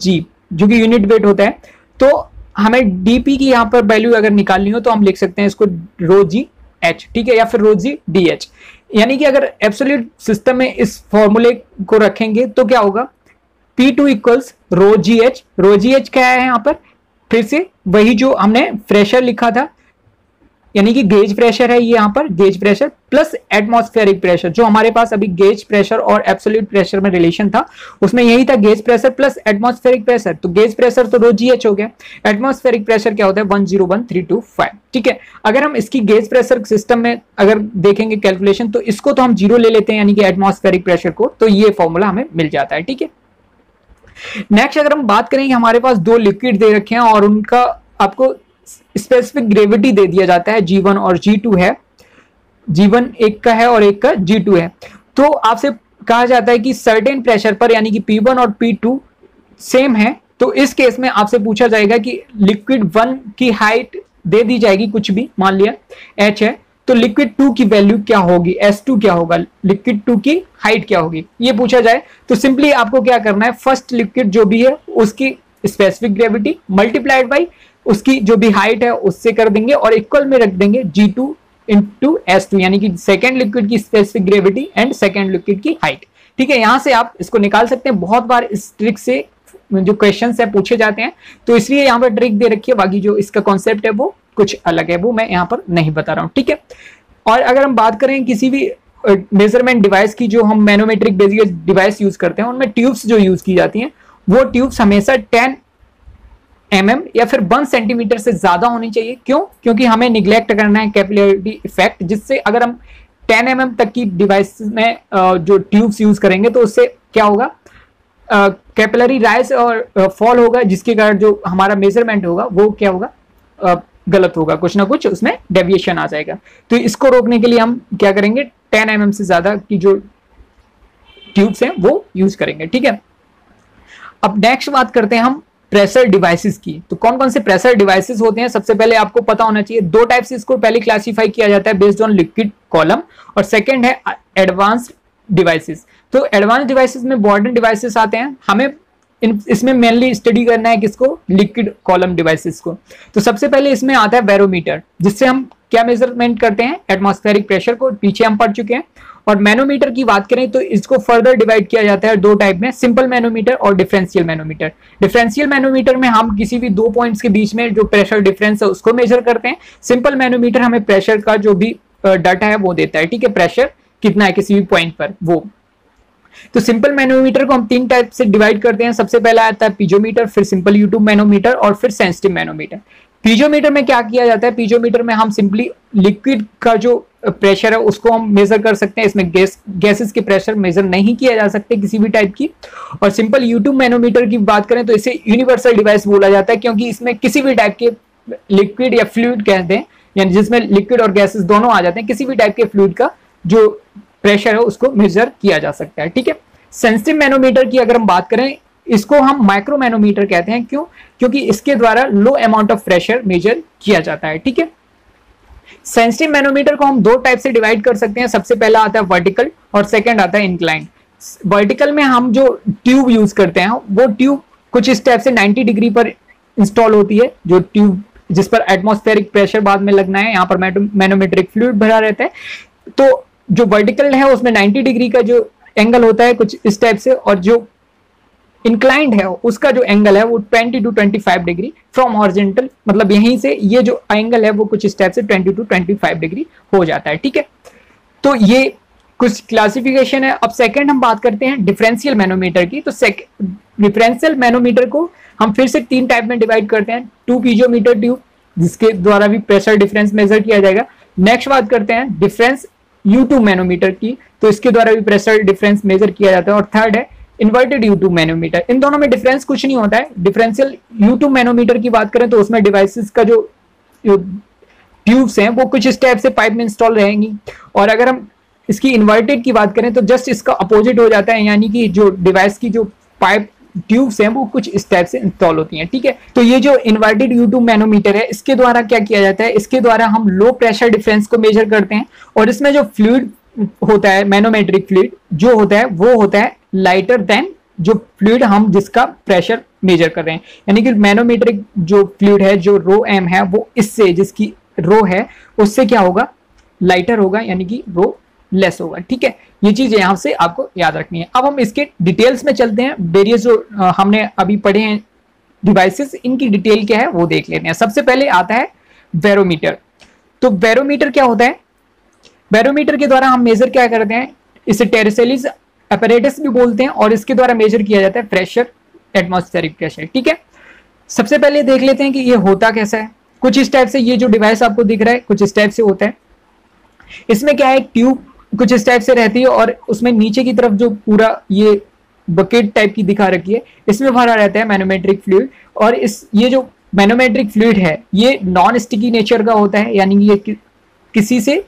जो कि यूनिट वेट होता है। तो हमें डीपी की यहाँ पर वैल्यू अगर निकालनी हो तो हम लिख सकते हैं इसको रो जी एच, ठीक है, या फिर रो जी डी एच। यानी कि अगर एब्सोल्यूट सिस्टम में इस फॉर्मूले को रखेंगे तो क्या होगा, P2 equals rho G H. Rho G H क्या है यहाँ पर, फिर से वही जो हमने प्रेशर लिखा था, यानी कि गेज प्रेशर है ये यहाँ पर, gauge pressure plus atmospheric pressure. जो हमारे पास अभी गेज प्रेशर और एब्सोल्यूट प्रेशर में रिलेशन था उसमें यही था, gauge pressure plus atmospheric pressure. तो गेज प्रेशर तो रो जी एच हो गया, एटमॉस्फेरिक प्रेशर क्या होता है 101325, ठीक है। अगर हम इसकी गेज प्रेशर सिस्टम में अगर देखेंगे कैलकुलेशन तो इसको तो हम जीरो ले लेते हैं, यानी कि एटमॉस्फेरिक प्रेशर को, तो ये फॉर्मूला हमें मिल जाता है, ठीक है। नेक्स्ट अगर हम बात करें, हमारे पास दो लिक्विड दे रखे हैं और उनका आपको स्पेसिफिक ग्रेविटी दे दिया जाता है, G1 और G2 है, G1 एक का है और एक का G2 है। तो आपसे कहा जाता है कि सर्टेन प्रेशर पर, यानी कि P1 और P2 सेम है, तो इस केस में आपसे पूछा जाएगा कि लिक्विड 1 की हाइट दे दी जाएगी, कुछ भी मान लिया H है, तो लिक्विड 2 की वैल्यू क्या होगी, S2 क्या होगा, लिक्विड 2 की हाइट क्या होगी, ये पूछा जाए तो सिंपली आपको क्या करना है, फर्स्ट लिक्विड जो भी है उसकी स्पेसिफिक ग्रेविटी मल्टीप्लाइड बाई उसकी जो भी हाइट है उससे कर देंगे और इक्वल में रख देंगे G2 इंटू S2, यानी कि सेकेंड लिक्विड की specific gravity and second liquid की हाइट, ठीक है। यहां से आप इसको निकाल सकते हैं, बहुत बार इस ट्रिक से जो क्वेश्चन है पूछे जाते हैं, तो इसलिए यहाँ पर ट्रिक दे रखी है, बाकी जो इसका कॉन्सेप्ट है वो कुछ अलग है, वो मैं यहाँ पर नहीं बता रहा हूँ, ठीक है। और अगर हम बात करें किसी भी मेजरमेंट डिवाइस की, जो हम मैनोमेट्रिक बेसिक डिवाइस यूज करते हैं, उनमें ट्यूब्स जो यूज की जाती हैं वो ट्यूब्स हमेशा 10 mm या फिर 1 सेंटीमीटर से ज्यादा होनी चाहिए। क्यों? क्योंकि हमें निग्लेक्ट करना है कैपिलरी इफेक्ट, जिससे अगर हम 10 mm तक की डिवाइस में जो ट्यूब्स यूज करेंगे तो उससे क्या होगा, कैपिलरी राइज और फॉल होगा, जिसके कारण जो हमारा मेजरमेंट होगा वो क्या होगा, गलत होगा, कुछ ना कुछ उसमें डेविएशन आ जाएगा। तो इसको रोकने के लिए हम क्या करेंगे, 10 mm से ज्यादा की जो ट्यूब्स हैं वो यूज करेंगे, ठीक है। अब नेक्स्ट बात करते हैं हम प्रेशर डिवाइसेस की। तो कौन कौन से प्रेशर डिवाइसेस होते हैं, सबसे पहले आपको पता होना चाहिए, दो टाइप से इसको पहले क्लासिफाई किया जाता है बेस्ड ऑन लिक्विड कॉलम, और सेकंड है एडवांस्ड डिवाइसेस। तो एडवांस डिवाइसेस में मॉडर्न डिवाइसेस आते हैं, हमें इसमें मेनली स्टडी करना है किसको, लिक्विड कॉलम डिवाइसेस को। तो सबसे पहले इसमें आता है बैरोमीटर, जिससे हम क्या मेजरमेंट करते हैं, एटमॉस्फेरिक प्रेशर को, पीछे हम पढ़ चुके हैं। और मैनोमीटर की बात करें तो इसको फर्दर डिवाइड किया जाता है दो टाइप में, सिंपल मैनोमीटर और डिफरेंशियल मैनोमीटर। डिफरेंशियल मैनोमीटर में हम किसी भी दो पॉइंट्स के बीच में जो प्रेशर डिफरेंस है उसको मेजर करते हैं। सिंपल मैनोमीटर हमें प्रेशर का जो भी डाटा है वो देता है, ठीक है, प्रेशर कितना है किसी भी पॉइंट पर वो। तो सिंपल मैनोमीटर को हम तीन टाइप से डिवाइड करते हैं। सबसे पहला आता है पीजोमीटर, फिर सिंपल यूट्यूब मैनोमीटर और फिर सेंसिटिव मैनोमीटर। पीजोमीटर में क्या किया जाता है, पीजोमीटर में हम सिंपली लिक्विड का जो प्रेशर है उसको हम मेजर कर सकते हैं, इसमें गैसेस के प्रेशर मेजर नहीं किया जा सकते किसी भी टाइप की। और सिंपल यूट्यूब मैनोमीटर की बात करें तो इसे यूनिवर्सल डिवाइस बोला जाता है, क्योंकि इसमें किसी भी टाइप के लिक्विड या फ्लूइड कहते हैं, यानी जिसमें लिक्विड और गैसेस दोनों आ जाते हैं, किसी भी टाइप के फ्लूइड का जो प्रेशर है उसको मेजर किया जा सकता है, ठीक है। सेंसिटिव मैनोमीटर की अगर हम बात करें, इसको हम माइक्रो मैनोमीटर कहते हैं। क्यों? क्योंकि इसके द्वारा low amount of pressure measure किया जाता है, ठीक है। सेंसिटिव मैनोमीटर को हम दो टाइप से डिवाइड कर सकते हैं। सबसे पहला आता है वर्टिकल और सेकंड आता है इंक्लाइन। वर्टिकल में हम जो ट्यूब यूज करते हैं वो ट्यूब कुछ इस टाइप से 90 डिग्री पर इंस्टॉल होती है, जो ट्यूब जिस पर एटमॉस्फेरिक प्रेशर बाद में लगना है, यहाँ पर मैनोमेट्रिक फ्लूइड भरा रहता है। तो जो वर्टिकल है उसमें 90 डिग्री का जो एंगल होता है कुछ इस टाइप से, और जो इंक्लाइंड है उसका जो एंगल है वो 20 to 25 डिग्री फ्रॉम हॉरिजॉन्टल, मतलब यहीं से ये जो एंगल है वो कुछ इस टाइप से 20 to 25 डिग्री हो जाता है, ठीक है। तो ये कुछ क्लासिफिकेशन है। अब सेकंड हम बात करते हैं डिफरेंशियल मैनोमीटर की। तो डिफरेंशियल मैनोमीटर को हम फिर से तीन टाइप में डिवाइड करते हैं। 2 पीजोमीटर ट्यूब, जिसके द्वारा भी प्रेशर डिफरेंस मेजर किया जाएगा। नेक्स्ट बात करते हैं डिफरेंस U2 मैनोमीटर की, तो इसके द्वारा भी प्रेशर डिफरेंस मेजर किया जाता है। और थर्ड है इन्वर्टेड U2 मैनोमीटर। इन दोनों में डिफरेंस कुछ नहीं होता है। डिफरेंशियल U2 मैनोमीटर की बात करें तो उसमें डिवाइसेस का जो ट्यूब्स हैं वो कुछ इस टाइप से पाइप में इंस्टॉल रहेंगी, और अगर हम इसकी इन्वर्टेड की बात करें तो जस्ट इसका अपोजिट हो जाता है, यानी कि जो डिवाइस की जो पाइप ट्यूब्स हैं वो कुछ इस टाइप से इंस्टॉल होती हैं, ठीक है। तो ये जो इन्वर्टेड U2 मैनोमीटर है, इसके द्वारा क्या किया जाता है, इसके द्वारा हम लो प्रेशर डिफरेंस को मेजर करते हैं, और इसमें जो फ्लूइड होता है, मैनोमेट्रिक फ्लूइड जो होता है वो होता है लाइटर देन जो फ्लूइड हम जिसका प्रेशर मेजर कर रहे हैं, यानी कि मैनोमेट्रिक जो फ्लूइड है जो रो एम है वो इससे जिसकी रो है उससे क्या होगा, लाइटर होगा, यानी कि रो लेस होगा। ठीक है, ये चीज यहां से आपको याद रखनी है। अब हम इसके डिटेल्स में चलते हैं। वेरियस जो हमने अभी पढ़े हैं डिवाइसेस, इनकी डिटेल क्या है वो देख लेते हैं। सबसे पहले आता है बैरोमीटर। तो बैरोमीटर क्या होता है, बैरोमीटर के द्वारा हम मेजर क्या करते हैं, इसे टेरेसेलिस अपैरेटस भी बोलते हैं और इसके द्वारा मेजर किया जाता है प्रेशर, एटमॉस्फेरिक प्रेशर। ठीक है, सबसे पहले देख लेते हैं कि ये होता कैसा है। कुछ इस टाइप से, ये जो डिवाइस आपको दिख रहा है कुछ इस टाइप से होता है। इसमें क्या है, ट्यूब कुछ इस टाइप से रहती है और उसमें नीचे की तरफ जो पूरा ये बकेट टाइप की दिखा रखी है, इसमें भरा रहता है मैनोमेट्रिक फ्लूइड। और ये जो मैनोमेट्रिक फ्लूइड है ये नॉन स्टिकी नेचर का होता है, यानी कि ये किसी से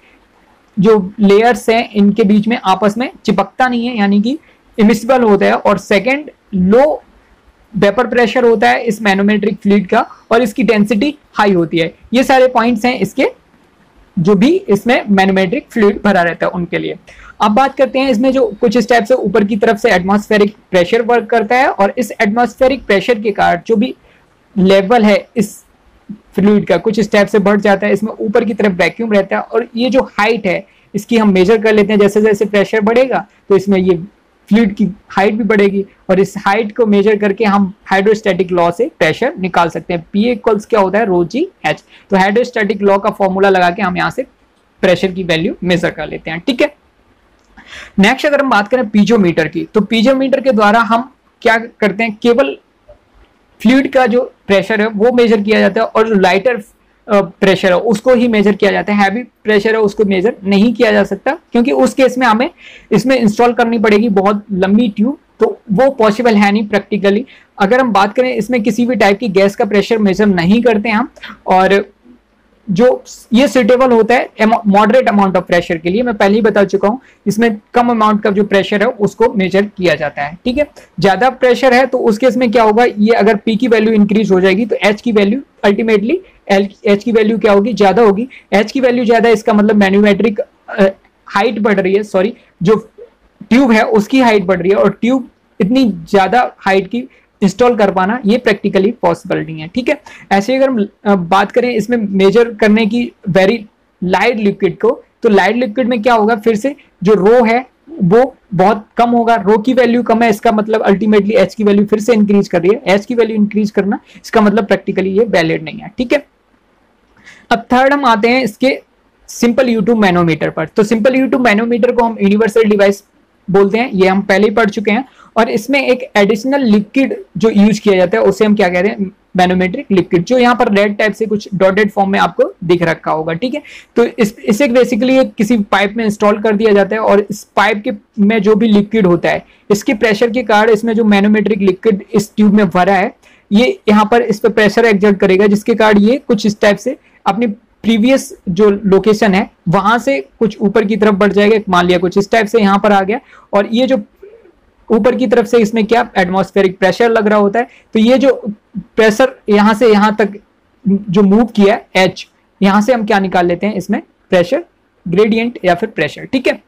जो लेयर्स हैं इनके बीच में आपस में चिपकता नहीं है, यानी कि इमिसिबल होता है। और सेकंड, लो वेपर प्रेशर होता है इस मैनोमेट्रिक फ्लूइड का और इसकी डेंसिटी हाई होती है। ये सारे पॉइंट्स हैं इसके जो भी इसमें मैनोमेट्रिक फ्लूइड भरा रहता है उनके लिए। अब बात करते हैं इसमें जो कुछ इस टाइप से ऊपर की तरफ से एटमॉस्फेरिक प्रेशर वर्क करता है और इस एटमॉस्फेरिक प्रेशर के कारण जो भी लेवल है इस फ्लूइड का कुछ इस टाइप से बढ़ जाता है। इसमें ऊपर की तरफ वैक्यूम रहता है और ये जो हाइट है इसकी हम मेजर कर लेते हैं। जैसे जैसे प्रेशर बढ़ेगा तो इसमें ये फ्लूइड की हाइट भी बढ़ेगी और इस हाइट को मेजर करके हम हाइड्रोस्टैटिक लॉ से प्रेशर निकाल सकते हैं। पी इक्वल्स क्या होता है, रो जी एच। तो हाइड्रोस्टैटिक लॉ का फॉर्मूला लगा के हम यहाँ से प्रेशर की वैल्यू मेजर कर लेते हैं। ठीक है, नेक्स्ट अगर हम बात करें पीजोमीटर की, तो पीजोमीटर के द्वारा हम क्या करते हैं, केवल फ्लूइड का जो प्रेशर है वो मेजर किया जाता है और जो लाइटर प्रेशर है उसको ही मेजर किया जाता है। हैवी प्रेशर है उसको मेजर नहीं किया जा सकता क्योंकि उस केस में हमें इसमें इंस्टॉल करनी पड़ेगी बहुत लंबी ट्यूब, तो वो पॉसिबल है नहीं प्रैक्टिकली। अगर हम बात करें इसमें किसी भी टाइप की गैस का प्रेशर मेजर नहीं करते हम, और जो ये सुटेबल होता है मॉडरेट अमाउंट ऑफ प्रेशर के लिए। मैं पहले ही बता चुका हूं इसमें कम अमाउंट का जो प्रेशर है उसको मेजर किया जाता है। ठीक है, ज्यादा प्रेशर है तो उस केस में क्या होगा, ये अगर पी की वैल्यू इंक्रीज हो जाएगी तो एच की वैल्यू अल्टीमेटली एच की वैल्यू क्या होगी, ज्यादा होगी। एच की वैल्यू ज्यादा, इसका मतलब मैन्योमेट्रिक हाइट बढ़ रही है, सॉरी जो ट्यूब है उसकी हाइट बढ़ रही है और ट्यूब इतनी ज्यादा हाइट की इंस्टॉल कर पाना ये प्रैक्टिकली पॉसिबल नहीं है। ठीक है, ऐसे अगर हम बात करें इसमें मेजर करने की वेरी लाइट लिक्विड को, तो लाइट लिक्विड में क्या होगा, फिर से जो रो है वो बहुत कम होगा। रो की वैल्यू कम है, इसका मतलब अल्टीमेटली एच की वैल्यू फिर से इंक्रीज कर रही है। एच की वैल्यू इंक्रीज करना इसका मतलब प्रैक्टिकली ये वैलिड नहीं है। ठीक है, अब थर्ड हम आते हैं इसके सिंपल U2 मैनोमीटर पर। तो सिंपल U2 मैनोमीटर को हम यूनिवर्सल डिवाइस बोलते हैं, ये हम पहले ही पढ़ चुके हैं। और इसमें एक एडिशनल लिक्विड जो यूज किया जाता है उसे हम क्या कहते हैं, मैनोमेट्रिक लिक्विड, जो यहाँ पर रेड टाइप से कुछ डॉटेड फॉर्म में आपको दिख रखा होगा। ठीक है, तो इसे बेसिकली किसी पाइप में इंस्टॉल कर दिया जाता है और इस पाइप के में जो भी लिक्विड होता है इसके प्रेशर के कारण इसमें जो मैनोमेट्रिक लिक्विड इस ट्यूब में भरा है ये यहाँ पर इस पर प्रेशर एक्सर्ट करेगा, जिसके कारण ये कुछ इस टाइप से अपनी प्रीवियस जो लोकेशन है वहां से कुछ ऊपर की तरफ बढ़ जाएगा। मान लिया कुछ इस टाइप से यहाँ पर आ गया और ये जो ऊपर की तरफ से इसमें क्या एटमॉस्फेरिक प्रेशर लग रहा होता है, तो ये जो प्रेशर यहां से यहां तक जो मूव किया है एच, यहां से हम क्या निकाल लेते हैं इसमें प्रेशर ग्रेडियंट या फिर प्रेशर। ठीक है,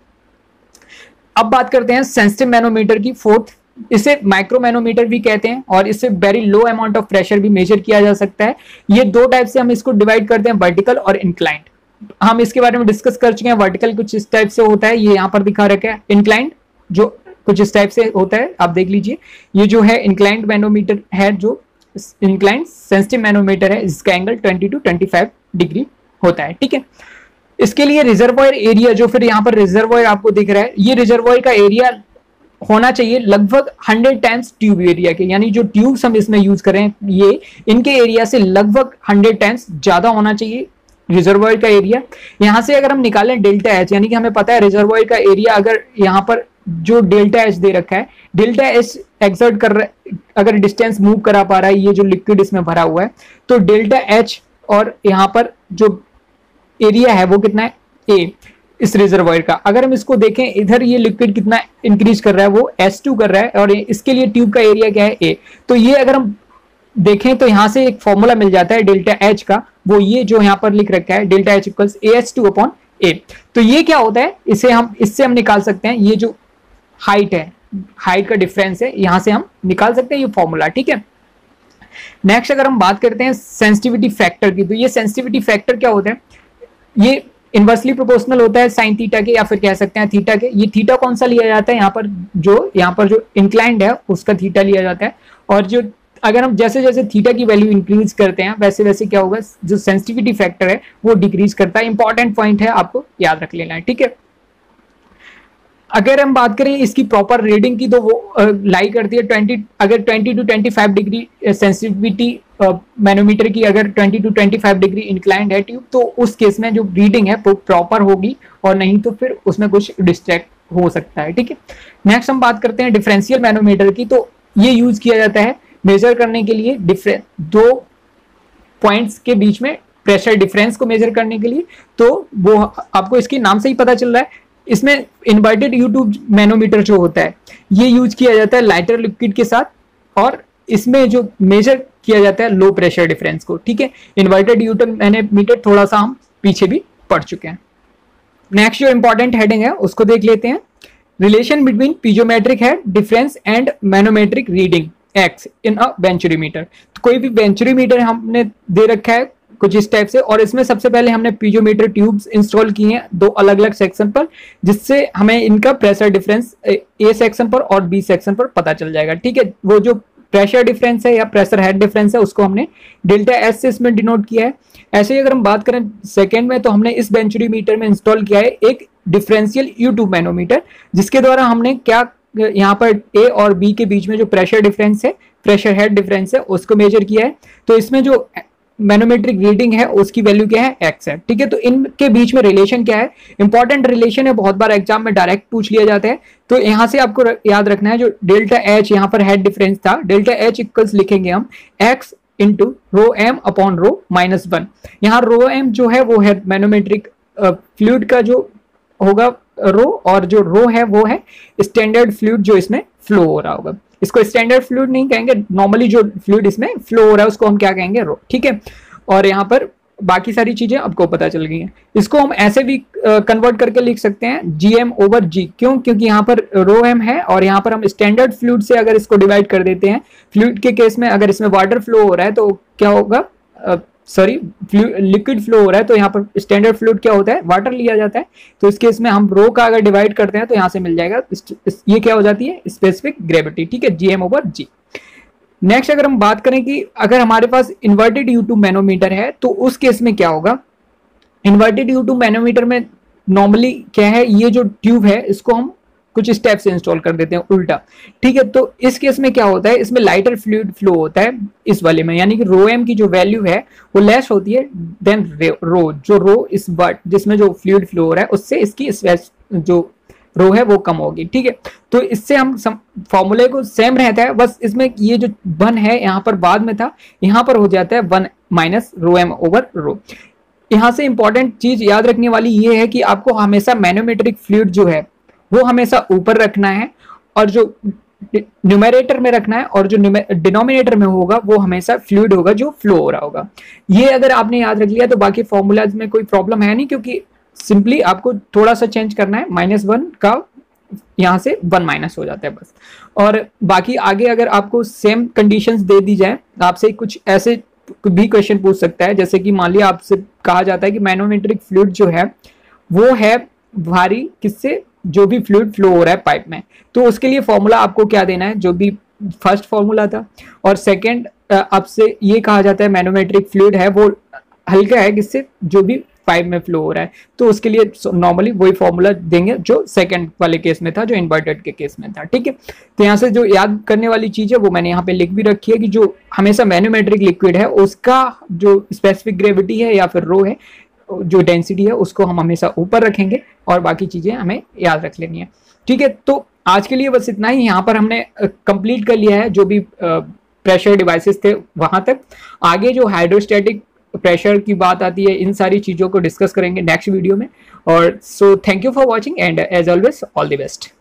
अब बात करते हैं सेंसिटिव मैनोमीटर की, फोर्थ। इसे माइक्रो मैनोमीटर भी कहते हैं और इससे very low amount of pressure भी मेजर किया जा सकता है। ये दो टाइप से हम इसको डिवाइड करते हैं, वर्टिकल और इंक्लाइंड। हम इसके बारे में डिस्कस कर चुके हैं। वर्टिकल कुछ इस टाइप से होता है, ये यहाँ पर दिखा रखा है। इंक्लाइंड जो कुछ इस टाइप से होता है, आप देख लीजिए। ये जो है इंक्लाइंड मैनोमीटर है, जो इंक्लाइंड सेंसिटिव मैनोमीटर है, इसका एंगल 20 to 25 डिग्री होता है। ठीक है, इसके लिए रिजर्वॉयर एरिया जो फिर यहाँ पर रिजर्वॉयर आपको दिख रहा है, ये रिजर्वॉयर का एरिया होना चाहिए लगभग 100 टाइम्स ट्यूब एरिया के, यानी जो ट्यूब्स हम इसमें यूज करें ये इनके एरिया से लगभग 100 टाइम्स ज्यादा होना चाहिए रिजर्वॉयर का एरिया। यहां से अगर हम निकालें डेल्टा एच, यानी कि हमें पता है रिजर्वॉयर का एरिया, अगर यहाँ पर जो डेल्टा एच दे रखा है, डेल्टा एच एक्सर्ट कर रहा है, अगर डिस्टेंस मूव करा पा रहा है ये जो लिक्विड इसमें भरा हुआ है, तो डेल्टा एच और यहाँ पर जो एरिया है वो कितना है, ए, इस रिजर्वॉयर का। अगर हम इसको देखें इधर ये लिक्विड कितना इंक्रीज कर रहा है, वो S2 कर रहा है और इसके लिए ट्यूब का एरिया क्या है, ए। तो ये अगर हम देखें तो यहां से एक फॉर्मूला मिल जाता है डेल्टा एच का, वो ये जो यहाँ पर लिख रखा है delta H equals AH2 upon A. तो ये क्या होता है, इससे हम निकाल सकते हैं ये जो हाइट है हाइट का डिफरेंस है, यहाँ से हम निकाल सकते हैं ये फॉर्मूला, ठीक है। नेक्स्ट अगर हम बात करते हैं सेंसिटिविटी फैक्टर की, तो ये सेंसिटिविटी फैक्टर क्या होता है, ये इनवर्सली प्रोपोर्शनल होता है साइन थीटा के, या फिर कह सकते हैं थीटा के। ये थीटा कौन सा लिया जाता है, यहाँ पर जो इंक्लाइंड है उसका थीटा लिया जाता है, और जो अगर हम जैसे जैसे थीटा की वैल्यू इंक्रीज करते हैं वैसे वैसे क्या होगा, जो सेंसिटिविटी फैक्टर है वो डिक्रीज करता है। इंपॉर्टेंट पॉइंट है, आपको याद रख लेना है, ठीक है। अगर हम बात करें इसकी प्रॉपर रीडिंग की, तो वो लाई करती है 20 to 25 डिग्री सेंसिटिविटी मैनोमीटर की, अगर 20 to 25 डिग्री इंक्लाइंड है ट्यूब, तो उस केस में जो रीडिंग है वो प्रॉपर होगी, और नहीं तो फिर उसमें कुछ डिस्ट्रैक्ट हो सकता है, ठीक है। नेक्स्ट हम बात करते हैं डिफरेंशियल मैनोमीटर की, तो ये यूज किया जाता है मेजर करने के लिए दो पॉइंट्स के बीच में प्रेशर डिफरेंस को मेजर करने के लिए। तो वो आपको इसके नाम से ही पता चल रहा है, इसमें इन्वर्टेड यू ट्यूब मैनोमीटर जो होता है ये यूज किया जाता है लाइटर लिक्विड के साथ, और इसमें जो मेजर किया जाता है लो प्रेशर डिफरेंस को, ठीक है। इन्वर्टेड यू ट्यूब मैनोमीटर थोड़ा सा हम पीछे भी पढ़ चुके हैं। नेक्स्ट जो इंपॉर्टेंट हेडिंग है उसको देख लेते हैं, relation between piezometric head difference and manometric reading x in a venturimeter. तो कोई भी वेंचुरीमीटर हमने दे रखा है कुछ इस टाइप से, और इसमें सबसे पहले हमने पीजोमीटर ट्यूब्स इंस्टॉल किए हैं दो अलग अलग सेक्शन पर, जिससे हमें इनका प्रेशर डिफरेंस ए सेक्शन पर और बी सेक्शन पर पता चल जाएगा, ठीक है। वो जो प्रेशर डिफरेंस है या प्रेशर हेड डिफरेंस है उसको हमने डेल्टा एस से इसमें डिनोट किया है। ऐसे ही अगर हम बात करें सेकेंड में, तो हमने इस वेंचुरीमीटर में इंस्टॉल किया है एक डिफरेंशियल यू ट्यूब मैनोमीटर, जिसके द्वारा हमने क्या यहाँ पर ए और बी के बीच में जो प्रेशर डिफरेंस है, प्रेशर हेड डिफरेंस है, उसको मेजर किया है। तो इसमें जो मैनोमेट्रिक रीडिंग है उसकी वैल्यू क्या है, एक्स है, ठीक है। तो इनके बीच में रिलेशन क्या है, इंपॉर्टेंट रिलेशन है, बहुत बार एग्जाम में डायरेक्ट पूछ लिया जाता है। तो यहां से आपको याद रखना है, जो डेल्टा एच यहाँ पर हेड डिफरेंस था, डेल्टा एच इक्वल्स लिखेंगे हम x into rho M upon rho minus 1। यहाँ रो एम जो है वो है मैनोमेट्रिक फ्लूइड का जो होगा रो, और जो रो है वो है स्टैंडर्ड फ्लूइड जो इसमें फ्लो हो रहा होगा। इसको स्टैंडर्ड फ्लूइड नहीं कहेंगे, नॉर्मली जो फ्लूइड इसमें फ्लो हो रहा है उसको हम क्या कहेंगे, रो, ठीक है। और यहाँ पर बाकी सारी चीजें आपको पता चल गई हैं। इसको हम ऐसे भी कन्वर्ट करके लिख सकते हैं जीएम ओवर जी, क्यों, क्योंकि यहाँ पर रो एम है और यहाँ पर हम स्टैंडर्ड फ्लूइड से अगर इसको डिवाइड कर देते हैं, फ्लूइड के केस में अगर इसमें वाटर फ्लो हो रहा है तो क्या होगा, लिक्विड फ्लो हो रहा है, तो यहाँ पर स्टैंडर्ड फ्लूइड क्या होता है, वाटर लिया जाता है। तो इस केस में हम रो का अगर डिवाइड करते हैं तो यहाँ से मिल जाएगा, ये क्या हो जाती है, स्पेसिफिक ग्रेविटी, ठीक है, जीएम ओवर जी। नेक्स्ट अगर हम बात करें कि अगर हमारे पास इन्वर्टेड यू ट्यूब मैनोमीटर है तो उस केस में क्या होगा, इन्वर्टेड यू ट्यूब मैनोमीटर में नॉर्मली क्या है, ये जो ट्यूब है इसको हम कुछ स्टेप से इंस्टॉल कर देते हैं उल्टा, ठीक है। तो इस केस में क्या होता है, इसमें लाइटर फ्लूइड फ्लो होता है इस वाले में, यानी कि रो एम की जो वैल्यू है वो लेस होती है देन रो, जो रो इस बट जिसमें जो फ्लूइड फ्लो हो रहा है उससे इसकी जो रो है वो कम होगी, ठीक है। तो इससे हम फॉर्मूले को सेम रहता है, बस इसमें ये जो 1 है यहाँ पर बाद में था, यहाँ पर हो जाता है 1 minus rho M over rho. यहाँ से इंपॉर्टेंट चीज याद रखने वाली ये है कि आपको हमेशा मैनोमेट्रिक फ्लूइड जो है वो हमेशा ऊपर रखना है, और जो न्यूमरेटर में रखना है, और जो डिनोमिनेटर में होगा वो हमेशा फ्लूइड होगा जो फ्लो हो रहा होगा। ये अगर आपने याद रख लिया तो बाकी फॉर्मूलाज में कोई प्रॉब्लम है नहीं, क्योंकि सिंपली आपको थोड़ा सा चेंज करना है, -1 का यहाँ से 1 माइनस हो जाता है बस। और बाकी आगे अगर आपको सेम कंडीशंस दे दी जाए, आपसे कुछ ऐसे भी क्वेश्चन पूछ सकता है, जैसे कि मान लिया आपसे कहा जाता है कि मैनोमेट्रिक फ्लूइड जो है वो है भारी किससे, जो भी फ्लूइड फ्लो हो रहा है पाइप में, तो उसके लिए फॉर्मूला आपको क्या देना है, जो भी फर्स्ट फॉर्मूला था। और सेकंड आपसे ये कहा जाता है मैनोमेट्रिक फ्लूइड है वो हल्का है किससे, जो भी पाइप में फ्लो हो रहा है, तो उसके लिए नॉर्मली वही फॉर्मूला देंगे जो सेकंड वाले केस में था, जो इन्वर्टेड के केस में था, ठीक है। तो यहाँ से जो याद करने वाली चीज है वो मैंने यहाँ पे लिख भी रखी है कि जो हमेशा मैनोमेट्रिक लिक्विड है उसका जो स्पेसिफिक ग्रेविटी है या फिर रो है, जो डेंसिटी है उसको हम हमेशा ऊपर रखेंगे, और बाकी चीजें हमें याद रख लेनी है, ठीक है। तो आज के लिए बस इतना ही, यहाँ पर हमने कंप्लीट कर लिया है जो भी प्रेशर डिवाइसेस थे वहां तक। आगे जो हाइड्रोस्टैटिक प्रेशर की बात आती है, इन सारी चीजों को डिस्कस करेंगे नेक्स्ट वीडियो में। और so thank you for watching and as always all the best.